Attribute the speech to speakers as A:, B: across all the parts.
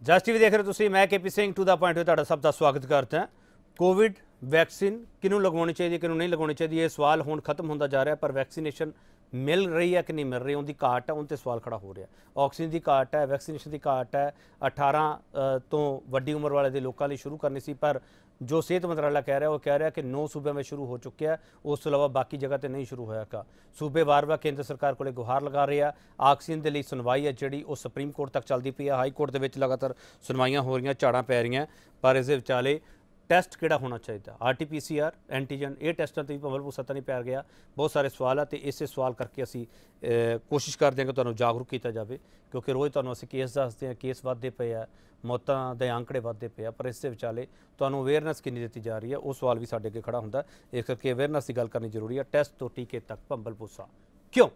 A: ਜਸ TV ਦੇਖ ਰਹੇ ਹੋ ਤੁਸੀਂ। मैं KP Singh to the point में ਤੁਹਾਡਾ ਸਭ ਦਾ ਸਵਾਗਤ ਕਰਦਾ ਹਾਂ। कोविड वैक्सीन किनू लगवानी चाहिए, किनू नहीं लगवानी चाहिए, ये सवाल हुण खत्म होंदा जा रहा है। पर वैक्सीनेशन मिल रही है कि नहीं मिल रही, उनकी घाट है, उन ते सवाल खड़ा हो रहा है। ऑक्सीजन की घाट है, वैक्सीनेशन की घाट है। 18 तो वड्डी उम्र वाले दे लोकां लई शुरू करनी सी, पर जो सेहत मंत्रालय कह रहा है वो कह रहा है कि 9 सूबे में शुरू हो चुके हैं, उस तो इलावा बाकी जगह पर नहीं शुरू होया। सूबे वार वार केंद्र सरकार को गुहार लगा रहे हैं। ऑक्सीजन के लिए सुनवाई है जिहड़ी वो सुप्रीम कोर्ट तक चलती पई है। हाई कोर्ट के लगातार सुनवाइयां हो रही, झाड़ां पै रही, पर इस विचाले टैसट किहड़ा होना चाहिए, RT-PCR एंटीजन, ये टैसटां ते भी भंवल भुसता नहीं पै गया। बहुत सारे सवाल है, तो इसे सवाल करके असी कोशिश करते हैं कि तुहानूं जागरूक किया जाए, क्योंकि रोज़ तुहानूं असीं केस दसदे हैं, केस वधदे पे आ, मौतां दे आंकड़े वधदे पे आ, पर इस दे विचाले तुहानूं अवेयरनैस कितनी दी जा रही है, वो सवाल भी साडे अगे खड़ा हुंदा। इस करके अवेयरनैस की गल करनी जरूरी है। टैसट तो टीके तक भंवल भुसा क्यों?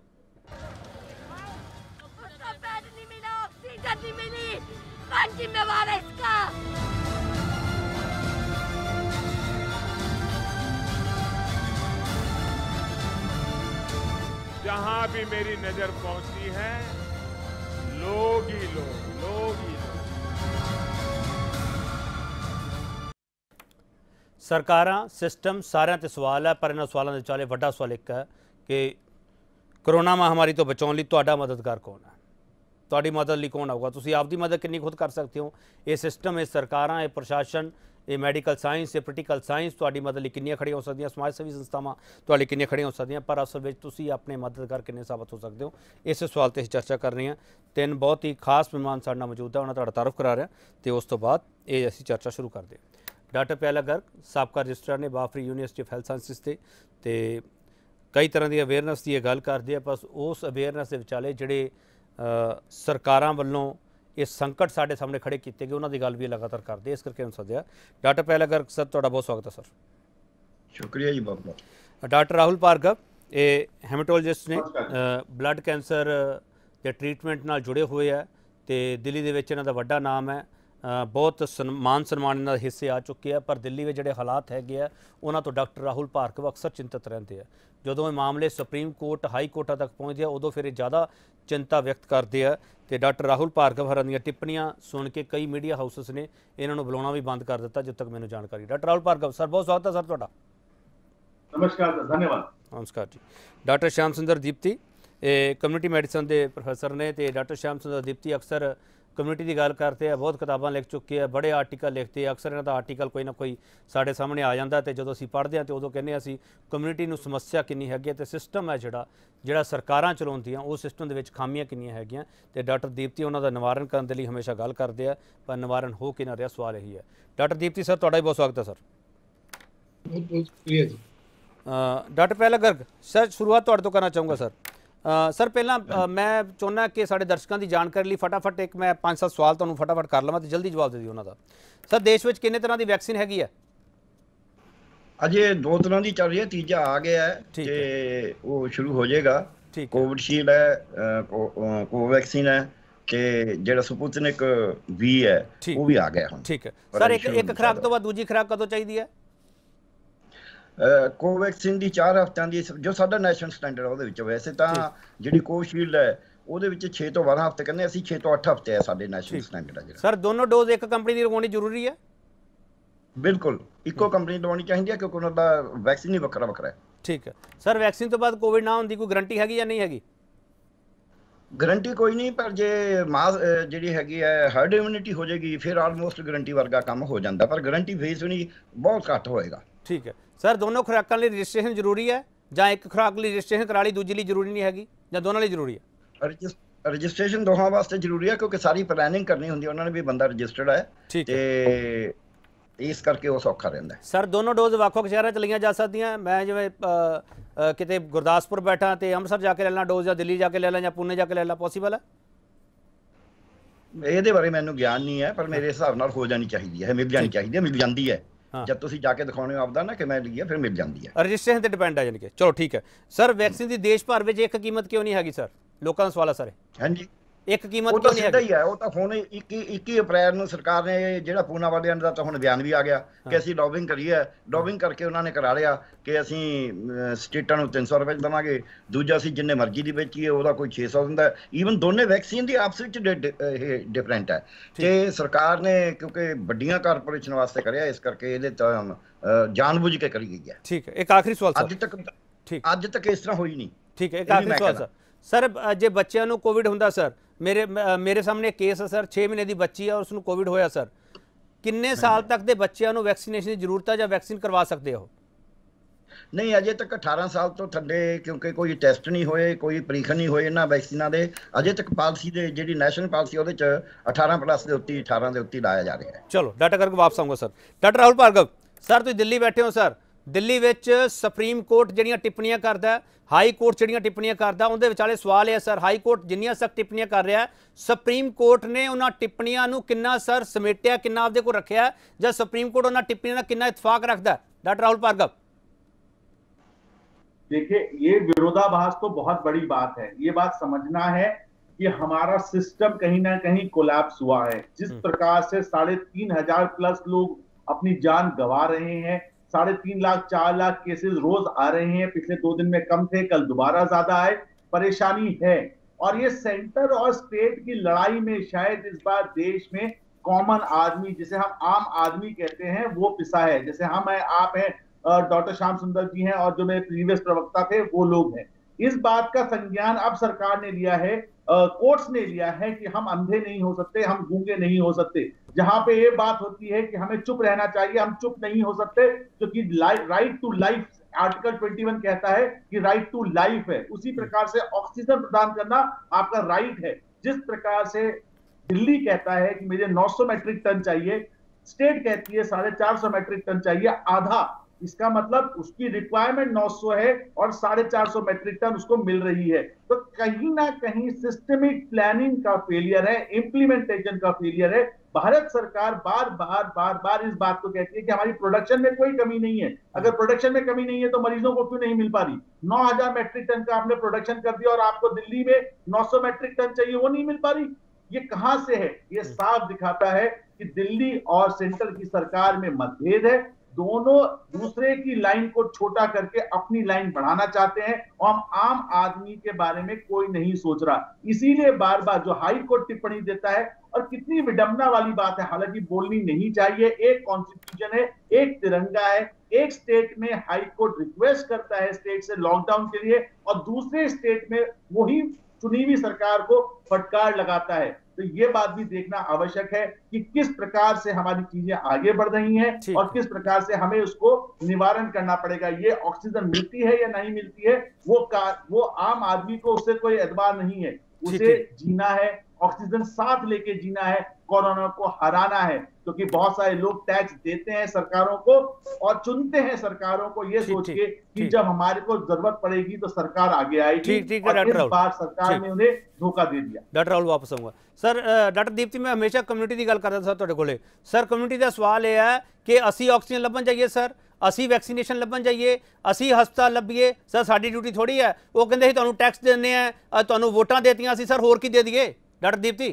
B: जहां भी मेरी नजर पहुंचती है, लोग ही लोग।
A: सरकारां सिस्टम सारिਆਂ ते सवाल है, पर इन्हां सवालों के विचाले वड्डा सवाल एक है कि कोरोना महामारी तो बचाने लिए तुहाडा मददगार कौन है, तुहाडी मदद लिए कौन आऊगा, तुसीं आपदी मदद कितनी खुद कर सकते हो। ये सिस्टम, ये सरकारां, ये प्रशासन, ये मैडिकल साइंस, ये पोलिटिकल साइंस तुहाडी मदद लिए कितनी खड़ियां हो सकदियां, समाज सेवी संस्थावां तुहाडे कितनी खड़ियां हो सकदियां, पर असल में तुसीं अपने मददगार कितने साबित हो सकते हो। इस सवाल ते चर्चा कर रहे हैं। तीन बहुत ही खास मेहमान साडे नाल मौजूद है, उन्हां तुहाडा तारुफ करा रहे हैं, तो उस तो बाद ये असीं चर्चा शुरू करते हैं। डॉक्टर प्याला गर्ग साबका रजिस्ट्रार ने बाफरी यूनिवर्सिटी ऑफ हैल्थ साइंसिस ते कई तरह की अवेयरनैस की गल करते हैं, बस उस अवेयरनैस के विचाले जिहड़े सरकारां वल्लों ये संकट साढ़े सामने खड़े किए गए, उन्होंने गल भी लगातार करते, इस करके सद्या। डॉक्टर प्याला गर्ग सर, तुहाडा बहुत स्वागत है सर।
C: शुक्रिया जी बहुत बहुत।
A: डॉक्टर राहुल भार्गव ये हेमेटोलॉजिस्ट ने, ब्लड कैंसर के ट्रीटमेंट नाल जुड़े हुए है, तो दिल्ली दे विच इन्हां दा वड्डा नाम है, बहुत मान सन्मान इन्हां दे हिस्से आ चुके हैं, पर दिल्ली में जिहड़े हालात हैगे आ उन्हां तो डॉक्टर राहुल भार्गव अक्सर चिंतित रहते हैं। जदों ये मामले सुप्रीम कोर्ट हाई कोर्टा तक पहुँचते हैं, उदों फिर ज़्यादा चिंता व्यक्त करते हैं। तो डॉक्टर राहुल भार्गव हरां दीयां टिप्पणियां सुन के कई मीडिया हाउसिस ने इन्होंने बुलाना भी बंद कर दिता, जब तक मैंने जानकारी। डॉक्टर राहुल भार्गव सर, बहुत स्वागत है सर तुहाडा।
D: नमस्कार, धन्यवाद।
A: नमस्कार जी। Doctor Shyam Sunder Dipti community medicine के प्रोफैसर ने, तो डॉक्टर श्याम सुंदर दीप्ति अक्सर कम्यूनिटी की गल करते हैं, बहुत किताबां लिख चुके हैं, बड़े आर्टिकल लिखते हैं। अक्सर इन्हां दा आर्टिकल कोई ना कोई साढ़े सामने आ जाता, तो जो असीं पढ़ते हैं तो उदों कहने असीं कम्यूनिटी नूं समस्या कितनी हैगी, तो सिस्टम है जिहड़ा सरकारां चलाउंदियां उस सिस्टम दे विच खामियां कितनियां हैगियां, तो डॉक्टर दीप्ति उन्हां दा निवारण करन दे लई हमेशा गल करते हैं, पर निवारण हो कि ना रहा, सवाल यही है। डॉक्टर दीप्ति सर, तुहाडा बहुत स्वागत है सर।
C: बहुत बहुत शुक्रिया जी।
A: डॉक्टर प्याला गर्ग सर, शुरुआत तुहाडे तो करना चाहूँगा सर। सर पहला मैं चाहुंदा कि साडे दर्शकों की जानकारी लिए फटाफट एक मैं 5-7 सवाल तुहानूं फटाफट कर लवां, तो जल्दी जवाब दे दिओ उन्हां दा। सर देश में किन्ने तरह की वैक्सीन हैगी है?
C: अजे 2 तरह की चल रही है, तीजा आ गया है कि वो शुरू हो जाएगा। कोविडशील्ड है, कोवैक्सीन है, कि जेड़ा स्पुतनिक V है वो भी आ गया।
A: ठीक है सर, एक खुराक तो बाद दूजी खुराक कदों चाहिए है?
C: कोवैक्सीन की 4 हफ्तिਆਂ ਦੀ जो साडा नैशनल स्टैंडर्ड है ਉਹਦੇ ਵਿੱਚ। वैसे ਤਾਂ ਜਿਹੜੀ ਕੋਵਿਸ਼ੀਲਡ है ਉਹਦੇ ਵਿੱਚ 6 ਤੋਂ 12 ਹਫ਼ਤੇ ਕਹਿੰਦੇ, ਅਸੀਂ 6 ਤੋਂ 8 ਹਫ਼ਤੇ ਹੈ ਸਾਡੇ ਨੈਸ਼ਨਲ ਸਟੈਂਡਰਡ ਹੈ ਜਿਹੜਾ।
A: ਸਰ ਦੋਨੋਂ ਡੋਜ਼ ਇੱਕ ਕੰਪਨੀ ਦੀ ਲਗਾਉਣੀ ਜ਼ਰੂਰੀ ਹੈ?
C: ਬਿਲਕੁਲ ਇੱਕੋ ਕੰਪਨੀ ਲਗਾਉਣੀ ਚਾਹੀਦੀ ਹੈ, ਕਿਉਂਕਿ ਉਹਨਾਂ ਦਾ ਵੈਕਸੀਨ ਹੀ ਵੱਖਰਾ ਵੱਖਰਾ ਹੈ।
A: ਠੀਕ ਹੈ ਸਰ, ਵੈਕਸੀਨ ਤੋਂ ਬਾਅਦ ਕੋਵਿਡ ਨਾ ਹੋਣ ਦੀ ਕੋਈ ਗਰੰਟੀ ਹੈਗੀ ਜਾਂ ਨਹੀਂ ਹੈਗੀ?
C: ਗਰੰਟੀ ਕੋਈ ਨਹੀਂ, ਪਰ ਜੇ ਮਾਸ ਜਿਹੜੀ ਹੈਗੀ ਹੈ ਹਰਡ ਇਮਿਊਨਿਟੀ ਹੋ ਜਾਏਗੀ, ਫਿਰ ਆਲਮੋਸਟ ਗਰੰਟੀ ਵਰਗਾ ਕੰਮ ਹੋ ਜਾਂਦਾ, ਪਰ ਗਰੰਟੀ ਫੇਸ ਨਹੀਂ ਬਹੁਤ ਘੱਟ ਹੋਏਗਾ।
A: ठीक है सर, दोनों खुराकों लिए रजिस्ट्रेशन जरूरी है, ਜਾਂ एक खुराक लिए रजिस्ट्रेशन करा ली, दूजी लिए जरूरी नहीं हैगी, ਜਾਂ दोनों लिए जरूरी है?
C: रजिस्ट्रेशन दोहां वास्ते जरूरी है, क्योंकि सारी प्लानिंग करनी होंदी, उन्होंने भी बंदा रजिस्टर्ड है, ते इस करके वो सौखा रहता है।
A: सर दोनों डोज ਵੱਖ-ਵੱਖ शहरों च लईਆਂ जा सकदियां? मैं जिवें किते गुरदासपुर बैठा तो अमृतसर जाके ले ला डोज, या दिल्ली जाके ले ला, या पुणे जाके ले ला, पॉसीबल है?
C: ਇਹਦੇ ਬਾਰੇ ਮੈਨੂੰ ਗਿਆਨ ਨਹੀਂ ਹੈ, ਪਰ ਮੇਰੇ ਹਿਸਾਬ ਨਾਲ ਹੋ ਜਾਣੀ ਚਾਹੀਦੀ ਹੈ, ਮਿਲ ਜਾਣੀ ਚਾਹੀਦੀ ਹੈ, ਮਿਲ ਜਾਂਦੀ ਹੈ। जब तुसीं जाके दिखाने आपदा ना कि मैं ली है, फिर मिल जाती है।
A: रजिस्ट्रेशन ते डिपेंड है यानी कि। चलो ठीक है सर, वैक्सीन की देश भर में एक कीमत क्यों नहीं हैगी सर? लोगों का सवाल है सर।
C: हाँ जी,
A: ਇੱਕ ਕੀਮਤ
C: ਉਹ ਤਾਂ
A: ਕਿਉਂ ਨਹੀਂ
C: ਸਿੱਧਾ
A: ਹੈਗੀ?
C: ਹੀ ਹੈ। ਉਹ ਤਾਂ ਹੁਣ 21 ਅਪ੍ਰੈਲ ਨੂੰ ਸਰਕਾਰ ਨੇ ਜਿਹੜਾ ਪੂਨਾ ਵਾਲਿਆਂ ਦਾ ਤਾਂ ਹੁਣ ਬਿਆਨ ਵੀ ਆ ਗਿਆ ਕਿ ਅਸੀਂ ਲੌਬਿੰਗ ਕਰੀ ਹੈ। ਲੌਬਿੰਗ ਕਰਕੇ ਉਹਨਾਂ ਨੇ ਕਰਾ ਲਿਆ ਕਿ ਅਸੀਂ ਸਟੇਟਾਂ ਨੂੰ 300 ਰੁਪਏ ਦੇਵਾਂਗੇ, ਦੂਜਾ ਅਸੀਂ ਜਿੰਨੇ ਮਰਜ਼ੀ ਦੀ ਵੇਚੀਏ ਉਹਦਾ ਕੋਈ 600 ਦਿੰਦਾ। ਈਵਨ ਦੋਨੇ ਵੈਕਸੀਨ ਦੀ ਆਪਸ ਵਿੱਚ ਡਿਫਰੈਂਟ ਹੈ। ਤੇ ਸਰਕਾਰ ਨੇ ਕਿਉਂਕਿ ਵੱਡੀਆਂ ਕਾਰਪੋਰੇਸ਼ਨ ਵਾਸਤੇ ਕਰਿਆ, ਇਸ ਕਰਕੇ ਇਹਦੇ ਤਾਂ ਜਾਣਬੁੱਝ ਕੇ ਕਰੀ ਗਈ ਹੈ।
A: ਠੀਕ ਹੈ, ਇੱਕ ਆਖਰੀ ਸਵਾਲ ਸਰ।
C: ਅੱਜ ਤੱਕ ਇਸ ਤਰ੍ਹਾਂ ਹੋਈ ਨਹੀਂ।
A: ਠੀਕ ਹੈ, ਇੱਕ ਆਖਰੀ ਸਵਾਲ ਸਰ। ਜੇ ਬੱਚਿਆਂ ਨੂੰ ਕੋਵਿਡ ਹੁੰਦਾ ਸਰ, ਮੇਰੇ ਸਾਹਮਣੇ ਕੇਸ ਹੈ ਸਰ, 6 ਮਹੀਨੇ ਦੀ ਬੱਚੀ ਹੈ ਔਰ ਉਸਨੂੰ ਕੋਵਿਡ ਹੋਇਆ ਸਰ, ਕਿੰਨੇ ਸਾਲ ਤੱਕ ਦੇ ਬੱਚਿਆਂ ਨੂੰ ਵੈਕਸੀਨੇਸ਼ਨ ਦੀ ਜ਼ਰੂਰਤ ਹੈ ਜਾਂ ਵੈਕਸੀਨ ਕਰਵਾ ਸਕਦੇ ਹੋ?
C: ਨਹੀਂ, ਅਜੇ ਤੱਕ 18 ਸਾਲ ਤੋਂ ਥੱਲੇ, ਕਿਉਂਕਿ ਕੋਈ ਟੈਸਟ ਨਹੀਂ ਹੋਏ, ਕੋਈ ਪਰੀਖਣ ਨਹੀਂ ਹੋਏ ਇਹਨਾਂ ਵੈਕਸੀਨਾਂ ਦੇ। ਅਜੇ ਤੱਕ ਪਾਲਿਸੀ ਦੇ ਜਿਹੜੀ ਨੈਸ਼ਨਲ ਪਾਲਿਸੀ ਉਹਦੇ ਚ 18+ ਦੇ ਉੱਤੇ 18 ਦੇ ਉੱਤੇ ਲਾਇਆ ਜਾ ਰਿਹਾ ਹੈ।
A: ਚਲੋ ਡਾਟਾ ਕਰਕੇ ਵਾਪਸ ਆਊਂਗਾ sir. Doctor Rahul Bhargava sir, ਤੁਸੀਂ ਦਿੱਲੀ ਬੈਠੇ ਹੋ ਸਰ, ਦਿੱਲੀ ਵਿੱਚ ਸੁਪਰੀਮ ਕੋਰਟ ਜਿਹੜੀਆਂ ਟਿੱਪਣੀਆਂ ਕਰਦਾ, ਹਾਈ ਕੋਰਟ ਜਿਹੜੀਆਂ ਟਿੱਪਣੀਆਂ ਕਰਦਾ, ਉਹਦੇ ਵਿਚਾਲੇ ਸਵਾਲ ਹੈ ਸਰ, ਹਾਈ ਕੋਰਟ ਜਿੰਨੀਆਂ ਸਖਤ ਟਿੱਪਣੀਆਂ ਕਰ ਰਿਹਾ, ਸੁਪਰੀਮ ਕੋਰਟ ਨੇ ਉਹਨਾਂ ਟਿੱਪਣੀਆਂ ਨੂੰ ਕਿੰਨਾ ਸਰ ਸਮੇਟਿਆ, ਕਿੰਨਾ ਆਪਦੇ ਕੋਲ ਰੱਖਿਆ, ਜਾਂ ਸੁਪਰੀम कोर्ट ਉਹਨਾਂ ਟਿੱਪਣੀਆਂ ਨਾਲ ਕਿੰਨਾ इत्तेफाक रखता है? डॉक्टर राहुल भार्गव।
D: देखिए, ये विरोधाभास तो बहुत बड़ी बात है। ये बात समझना है कि हमारा सिस्टम कहीं ना कहीं कोलैप्स हुआ है। जिस प्रकार से 3,500+ लोग अपनी जान गंवा रहे हैं, 3.5 लाख 4 लाख केसेस रोज आ रहे हैं, पिछले 2 दिन में कम थे, कल दोबारा ज्यादा आए, परेशानी है। और ये सेंटर और स्टेट की लड़ाई में शायद इस बार देश में कॉमन आदमी, जिसे हम आम आदमी कहते हैं, वो पिसा है। जैसे हम हैं, आप हैं, डॉक्टर श्याम सुंदर जी हैं, और जो मेरे प्रीवियस प्रवक्ता थे वो लोग हैं। इस बात का संज्ञान अब सरकार ने लिया है, कोर्ट्स ने लिया है कि हम अंधे नहीं हो सकते, हम गूंगे नहीं हो सकते। जहां पे ये बात होती है कि हमें चुप रहना चाहिए, हम चुप नहीं हो सकते, क्योंकि राइट टू लाइफ, आर्टिकल 21 कहता है कि राइट टू लाइफ है। उसी प्रकार से ऑक्सीजन प्रदान करना आपका राइट है। जिस प्रकार से दिल्ली कहता है कि मुझे 900 मेट्रिक टन चाहिए, स्टेट कहती है 450 मेट्रिक टन चाहिए, आधा। इसका मतलब उसकी रिक्वायरमेंट 900 है और 450 मेट्रिक टन उसको मिल रही है। तो कहीं ना कहीं सिस्टमिक प्लानिंग का फेलियर है, इंप्लीमेंटेशन का फेलियर है। भारत सरकार बार बार इस बात को कहती है कि हमारी प्रोडक्शन में कोई कमी नहीं है। अगर प्रोडक्शन में कमी नहीं है तो मरीजों को क्यों नहीं मिल पा रही? 9,000 मेट्रिक टन का आपने प्रोडक्शन कर दिया और आपको दिल्ली में 900 मेट्रिक टन चाहिए, वो नहीं मिल पा रही। ये कहां से है? ये साफ दिखाता है कि दिल्ली और सेंटर की सरकार में मतभेद है। दोनों दूसरे की लाइन को छोटा करके अपनी लाइन बढ़ाना चाहते हैं, और हम आम आदमी के बारे में कोई नहीं सोच रहा। इसीलिए बार बार जो हाई कोर्ट टिप्पणी देता है, और कितनी विडंबना वाली बात है, हालांकि बोलनी नहीं चाहिए, एक कॉन्स्टिट्यूशन है, एक तिरंगा है, एक स्टेट में हाई कोर्ट रिक्वेस्ट करता है स्टेट से लॉकडाउन के लिए, और दूसरे स्टेट में वही चुनी हुई सरकार को फटकार लगाता है। तो ये बात भी देखना आवश्यक है कि किस प्रकार से हमारी चीजें आगे बढ़ रही हैं और किस प्रकार से हमें उसको निवारण करना पड़ेगा। ये ऑक्सीजन मिलती है या नहीं मिलती है, वो आम आदमी को उससे कोई एतबार नहीं है। उसे जीना है, ऑक्सीजन साथ लेके जीना है, कोरोना को हराना है। क्योंकि बहुत सारे लोग टैक्स देते हैं सरकारों को और चुनते हैं सरकारों को ये सोच के कि जब हमारे को जरूरत पड़ेगी तो सरकार आगे आएगी, और इस बार सरकार ने उन्हें धोखा दे दिया।
A: डॉक्टर राहुल वापस आऊंगा सर। डॉक्टर दीप्ति, मैं हमेशा कम्युनिटी की गल करता था तुहाडे कोले सर। कम्युनिटी का सवाल यह है कि असी ऑक्सीजन लभन जाइए सर, असी वैक्सीनेशन लभन जाइए, असी हस्पताल लभीए सर, साडी ड्यूटी थोड़ी है। वो कहते तुहानूं टैक्स देने हैं, तुहानूं वोटां देतियां असी सर, होर की दे दिए? डॉक्टर दीप्ति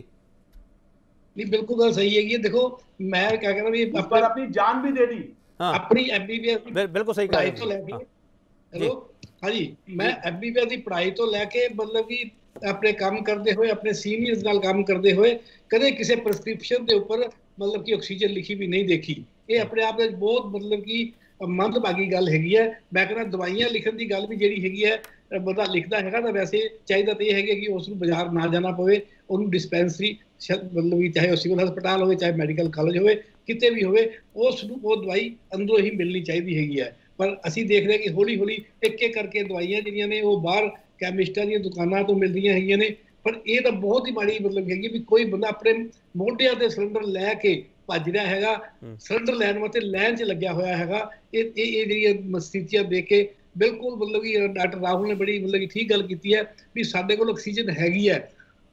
E: नहीं, बिल्कुल गल सही है। ये देखो, मैं क्या कह रहा हूँ,
D: पर अपनी जान भी दे दी।
E: अपनी एमबीबीएस
A: बिल्कुल सही कहा
E: तो लेके, हेलो हाँ जी, मैं एमबीबीएस की पढ़ाई तो लैके मतलब कि अपने काम करते हुए, अपने सीनियर्स नाल काम करते हुए, कदे किसी प्रिस्क्रिप्शन के ऊपर मतलब कि ऑक्सीजन लिखी भी नहीं देखी। ये अपने आप में बहुत मतलब कि मंदभागी गल हैगी है। मैं कहना दवाइयां लिखण की गल भी जिहड़ी हैगी है, बंदा लिखदा हैगा तो वैसे चाहिदा तो यह है कि उसनूं बाजार ना जाना पवे, उन्होंने डिस्पेंसरी मतलब कि चाहे सिविल हस्पताल हो, चाहे मैडिकल कॉलेज हो, किते भी हो, उसनूं वो दवाई अंदरों ही मिलनी चाहिए हैगी है। पर असी देख रहे कि हौली हौली एक एक करके दवाइयां जिहड़ियां ने वो बाहर कैमिस्टां दी दुकानां तो मिलदियां हैगियां ने। पर ये तो बहुत ही माड़ी मतलब हैगी भी कोई बंदा अपने मोढियां ते सिलेंडर लैके भज रहा हैगा, सिलेंडर लैण वास्ते लाइन च लग्या होया हैगा। ये जिहड़ियां स्थितियां देख के बिल्कुल मतलब कि डॉक्टर राहुल ने बड़ी मतलब कि ठीक गल की है भी साडे कोल ऑक्सीजन हैगी है,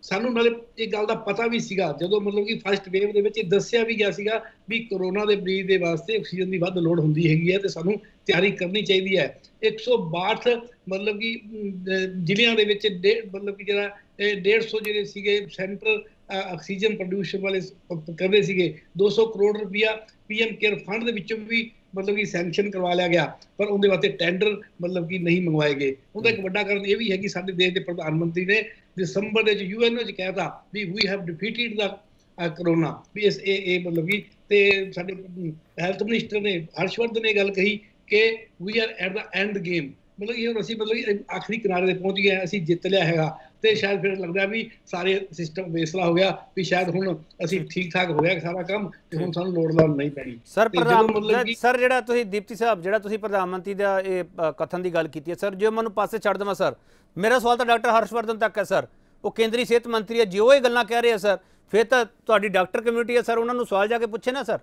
E: ਸਾਨੂੰ ਨਾਲੇ ਇਹ ਗੱਲ ਦਾ ਪਤਾ ਵੀ ਸੀਗਾ ਜਦੋਂ ਮਤਲਬ ਕਿ ਫਸਟ ਵੇਵ ਦੇ ਵਿੱਚ ਇਹ ਦੱਸਿਆ ਵੀ ਗਿਆ ਸੀਗਾ ਵੀ ਕਰੋਨਾ ਦੇ ਮਰੀਜ਼ ਦੇ ਵਾਸਤੇ ਆਕਸੀਜਨ ਦੀ ਵੱਧ ਲੋੜ ਹੁੰਦੀ ਹੈਗੀ ਹੈ ਤੇ ਸਾਨੂੰ ਤਿਆਰੀ ਕਰਨੀ ਚਾਹੀਦੀ ਹੈ। 162 ਮਤਲਬ ਕਿ ਜ਼ਿਲ੍ਹਿਆਂ ਦੇ ਵਿੱਚ ਮਤਲਬ ਕਿ ਜਿਹੜਾ 150 ਜਿਹੜੇ ਸੀਗੇ ਸੈਂਟਰ ਆਕਸੀਜਨ ਪ੍ਰੋਡਿਊਸ਼ਨ ਵਾਲੇ ਕਰਦੇ ਸੀਗੇ। 200 ਕਰੋੜ ਰੁਪਇਆ PM ਕੇਅਰ ਫੰਡ ਦੇ ਵਿੱਚੋਂ ਵੀ ਮਤਲਬ ਕਿ ਸੈਂਕਸ਼ਨ ਕਰਵਾ ਲਿਆ ਗਿਆ, ਪਰ ਉਹਦੇ ਵਾਸਤੇ ਟੈਂਡਰ ਮਤਲਬ ਕਿ ਨਹੀਂ ਮੰਗਵਾਏ ਗਏ। ਉਹਦਾ ਇੱਕ ਵੱਡਾ ਕਾਰਨ ਇਹ ਵੀ ਹੈ ਕਿ ਸਾਡੇ ਦੇਸ਼ ਦੇ ਪ੍ਰਧਾਨ ਮੰਤਰੀ ਨੇ ਦਸੰਬਰ ਦੇ UNO 'ਚ ਕਹਿਤਾ ਵੀ ਵੀ ਹੈਵ ਡਿਫੀਟਡ ਦਾ ਕਰੋਨਾ ਵੀ ਇਹ ਮਤਲਬ ਕਿ ਤੇ ਸਾਡੇ ਹੈਲਥ ਮਿਨਿਸਟਰ ਨੇ ਹਰਸ਼ਵਰਧਨ ਨੇ ਗੱਲ ਕਹੀ ਕਿ we are at the end game, ਮਤਲਬ ਇਹ ਅਸੀਂ ਮਤਲਬ ਆਖਰੀ ਕਿਨਾਰੇ ਤੇ ਪਹੁੰਚ ਗਏ, ਅਸੀਂ ਜਿੱਤ ਲਿਆ ਹੈਗਾ। ਤੇ ਸ਼ਾਇਦ ਫਿਰ ਲੱਗਦਾ ਵੀ ਸਾਰੇ ਸਿਸਟਮ ਵੇਸਲਾ ਹੋ ਗਿਆ ਵੀ ਸ਼ਾਇਦ ਹੁਣ ਅਸੀਂ ਠੀਕ ਠਾਕ ਹੋ ਗਿਆ ਸਾਰਾ ਕੰਮ ਤੇ ਹੁਣ ਸਾਨੂੰ ਲੋੜ ਨਹੀਂ ਪੈਣੀ।
A: ਸਰ ਜਿਹੜਾ ਤੁਸੀਂ ਦੀਪਤੀ ਸਾਹਿਬ ਜਿਹੜਾ ਤੁਸੀਂ ਪ੍ਰਧਾਨ ਮੰਤਰੀ ਦਾ ਇਹ ਕਥਨ ਦੀ ਗੱਲ ਕੀਤੀ ਹੈ ਸਰ, ਜੇ ਮੈਨੂੰ ਪਾਸੇ ਛੱਡ ਦੇਵਾਂ ਸਰ, ਮੇਰਾ ਸਵਾਲ ਤਾਂ ਡਾਕਟਰ ਹਰਸ਼ਵਰਧਨ ਤੱਕ ਹੈ ਸਰ। ਉਹ ਕੇਂਦਰੀ ਸਿਹਤ ਮੰਤਰੀ ਹੈ, ਜੇ ਉਹ ਇਹ ਗੱਲਾਂ ਕਹਿ ਰਹੇ ਆ ਸਰ, ਫਿਰ ਤਾਂ ਤੁਹਾਡੀ ਡਾਕਟਰ ਕਮਿਊਨਿਟੀ ਹੈ ਸਰ, ਉਹਨਾਂ ਨੂੰ ਸਵਾਲ ਜਾ ਕੇ ਪੁੱਛੇ ਨਾ ਸਰ।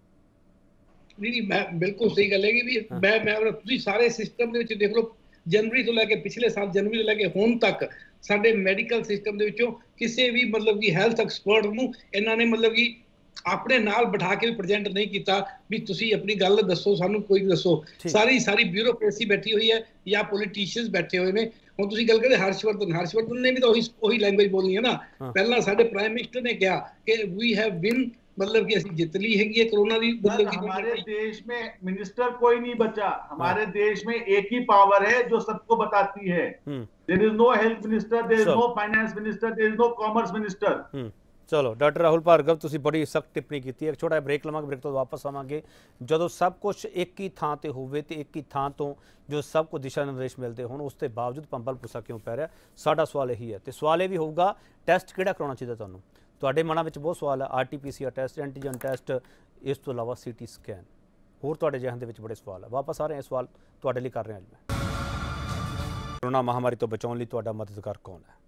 E: ਨਹੀਂ ਮੈਂ ਬਿਲਕੁਲ ਸਹੀ ਗੱਲ ਹੈਗੀ ਵੀ ਮੈਂ ਤੁਸੀਂ ਸਾਰੇ ਸਿਸਟਮ ਦੇ ਵਿੱਚ ਦੇਖ ਲਓ, ਜਨਵਰੀ ਤੋਂ ਲੈ ਕੇ ਪਿਛਲੇ ਸਾਲ ਜਨਵਰੀ ਤੋਂ ਲੈ ਕੇ ਹੁਣ ਤੱਕ ਸਾਡੇ ਮੈਡੀਕਲ ਸਿਸਟਮ ਦੇ ਵਿੱਚੋਂ ਕਿਸੇ ਵੀ ਮਤਲਬ ਕਿ ਹੈਲਥ ਐਕਸਪਰਟ ਨੂੰ ਇਹਨਾਂ ਨੇ ਮਤਲਬ ਕਿ ਆਪਣੇ ਨਾਲ ਬਿਠਾ ਕੇ ਵੀ ਪ੍ਰੈਜ਼ੈਂਟ ਨਹੀਂ ਕੀਤਾ ਵੀ ਤੁਸੀਂ ਆਪਣੀ ਗੱਲ ਦੱਸੋ, ਸਾਨੂੰ ਕੋਈ ਦੱਸੋ। ਸਾਰੀ ਬਿਊਰੋਕ੍ਰੇਸੀ ਬੈਠੀ ਹੋਈ ਹੈ ਜਾਂ ਪੋਲੀਟੀਸ਼ੀਅਨਸ ਬੈਠੇ ਹੋਏ ਨੇ। ਹੁਣ ਤੁਸੀਂ ਗੱਲ ਕਰਦੇ ਹਰਸ਼ਵਰਧਨ ਨੇ ਵੀ ਤਾਂ ਉਹੀ ਲੈਂਗੁਏਜ ਬੋਲਣੀ ਹੈ ਨਾ। ਪਹਿਲਾਂ ਸਾਡੇ ਪ੍ਰਾਈਮ ਮਿਨਿਸਟਰ ਨੇ ਕਿਹਾ ਕਿ ਵੀ ਹੈਵ ਵਿਨ, मतलब कि ऐसी जितनी है ये कोरोना की मतलब कि
D: हमारे देश में मिनिस्टर कोई नहीं बचा। हमारे देश में एक ही पावर है जो सबको बताती है। There is no health minister, there is no finance minister, there is no commerce minister.
A: चलो डॉक्टर राहुल भार्गव तुसी बड़ी सख्त टिप्पणी की। एक छोटा ब्रेक लवांगे, ब्रेक तो वापस आवांगे। जदों सब कुछ एक ही थां ते होवे ते एक ही थां तो जो सब को दिशा निर्देश मिलते होण, उसके बावजूद पंबल पुसा क्यों पै रहा? साडा सवाल यही है। तो सवाल ये भी होगा टैसट किहड़ा कराउणा चाहीदा तुहानूं? ਤੁਹਾਡੇ ਮਨਾਂ ਵਿੱਚ ਬਹੁਤ ਸਵਾਲ ਹੈ, RT-PCR ਟੈਸਟ, ਐਂਟੀਜਨ ਟੈਸਟ, ਇਸ ਤੋਂ ਇਲਾਵਾ CT ਸਕੈਨ, ਹੋਰ ਤੁਹਾਡੇ ਜ਼ਿਹਨ ਦੇ ਵਿੱਚ ਬੜੇ ਸਵਾਲ ਹੈ। ਵਾਪਸ ਆ ਰਹੇ ਹਾਂ, ਸਵਾਲ ਤੁਹਾਡੇ ਲਈ ਕਰ ਰਿਹਾ ਅੱਜ ਮੈਂ। ਕੋਰੋਨਾ ਮਹਾਮਾਰੀ ਤੋਂ ਬਚਾਉਣ ਲਈ ਤੁਹਾਡਾ ਮਦਦਗਾਰ ਕੌਣ ਹੈ?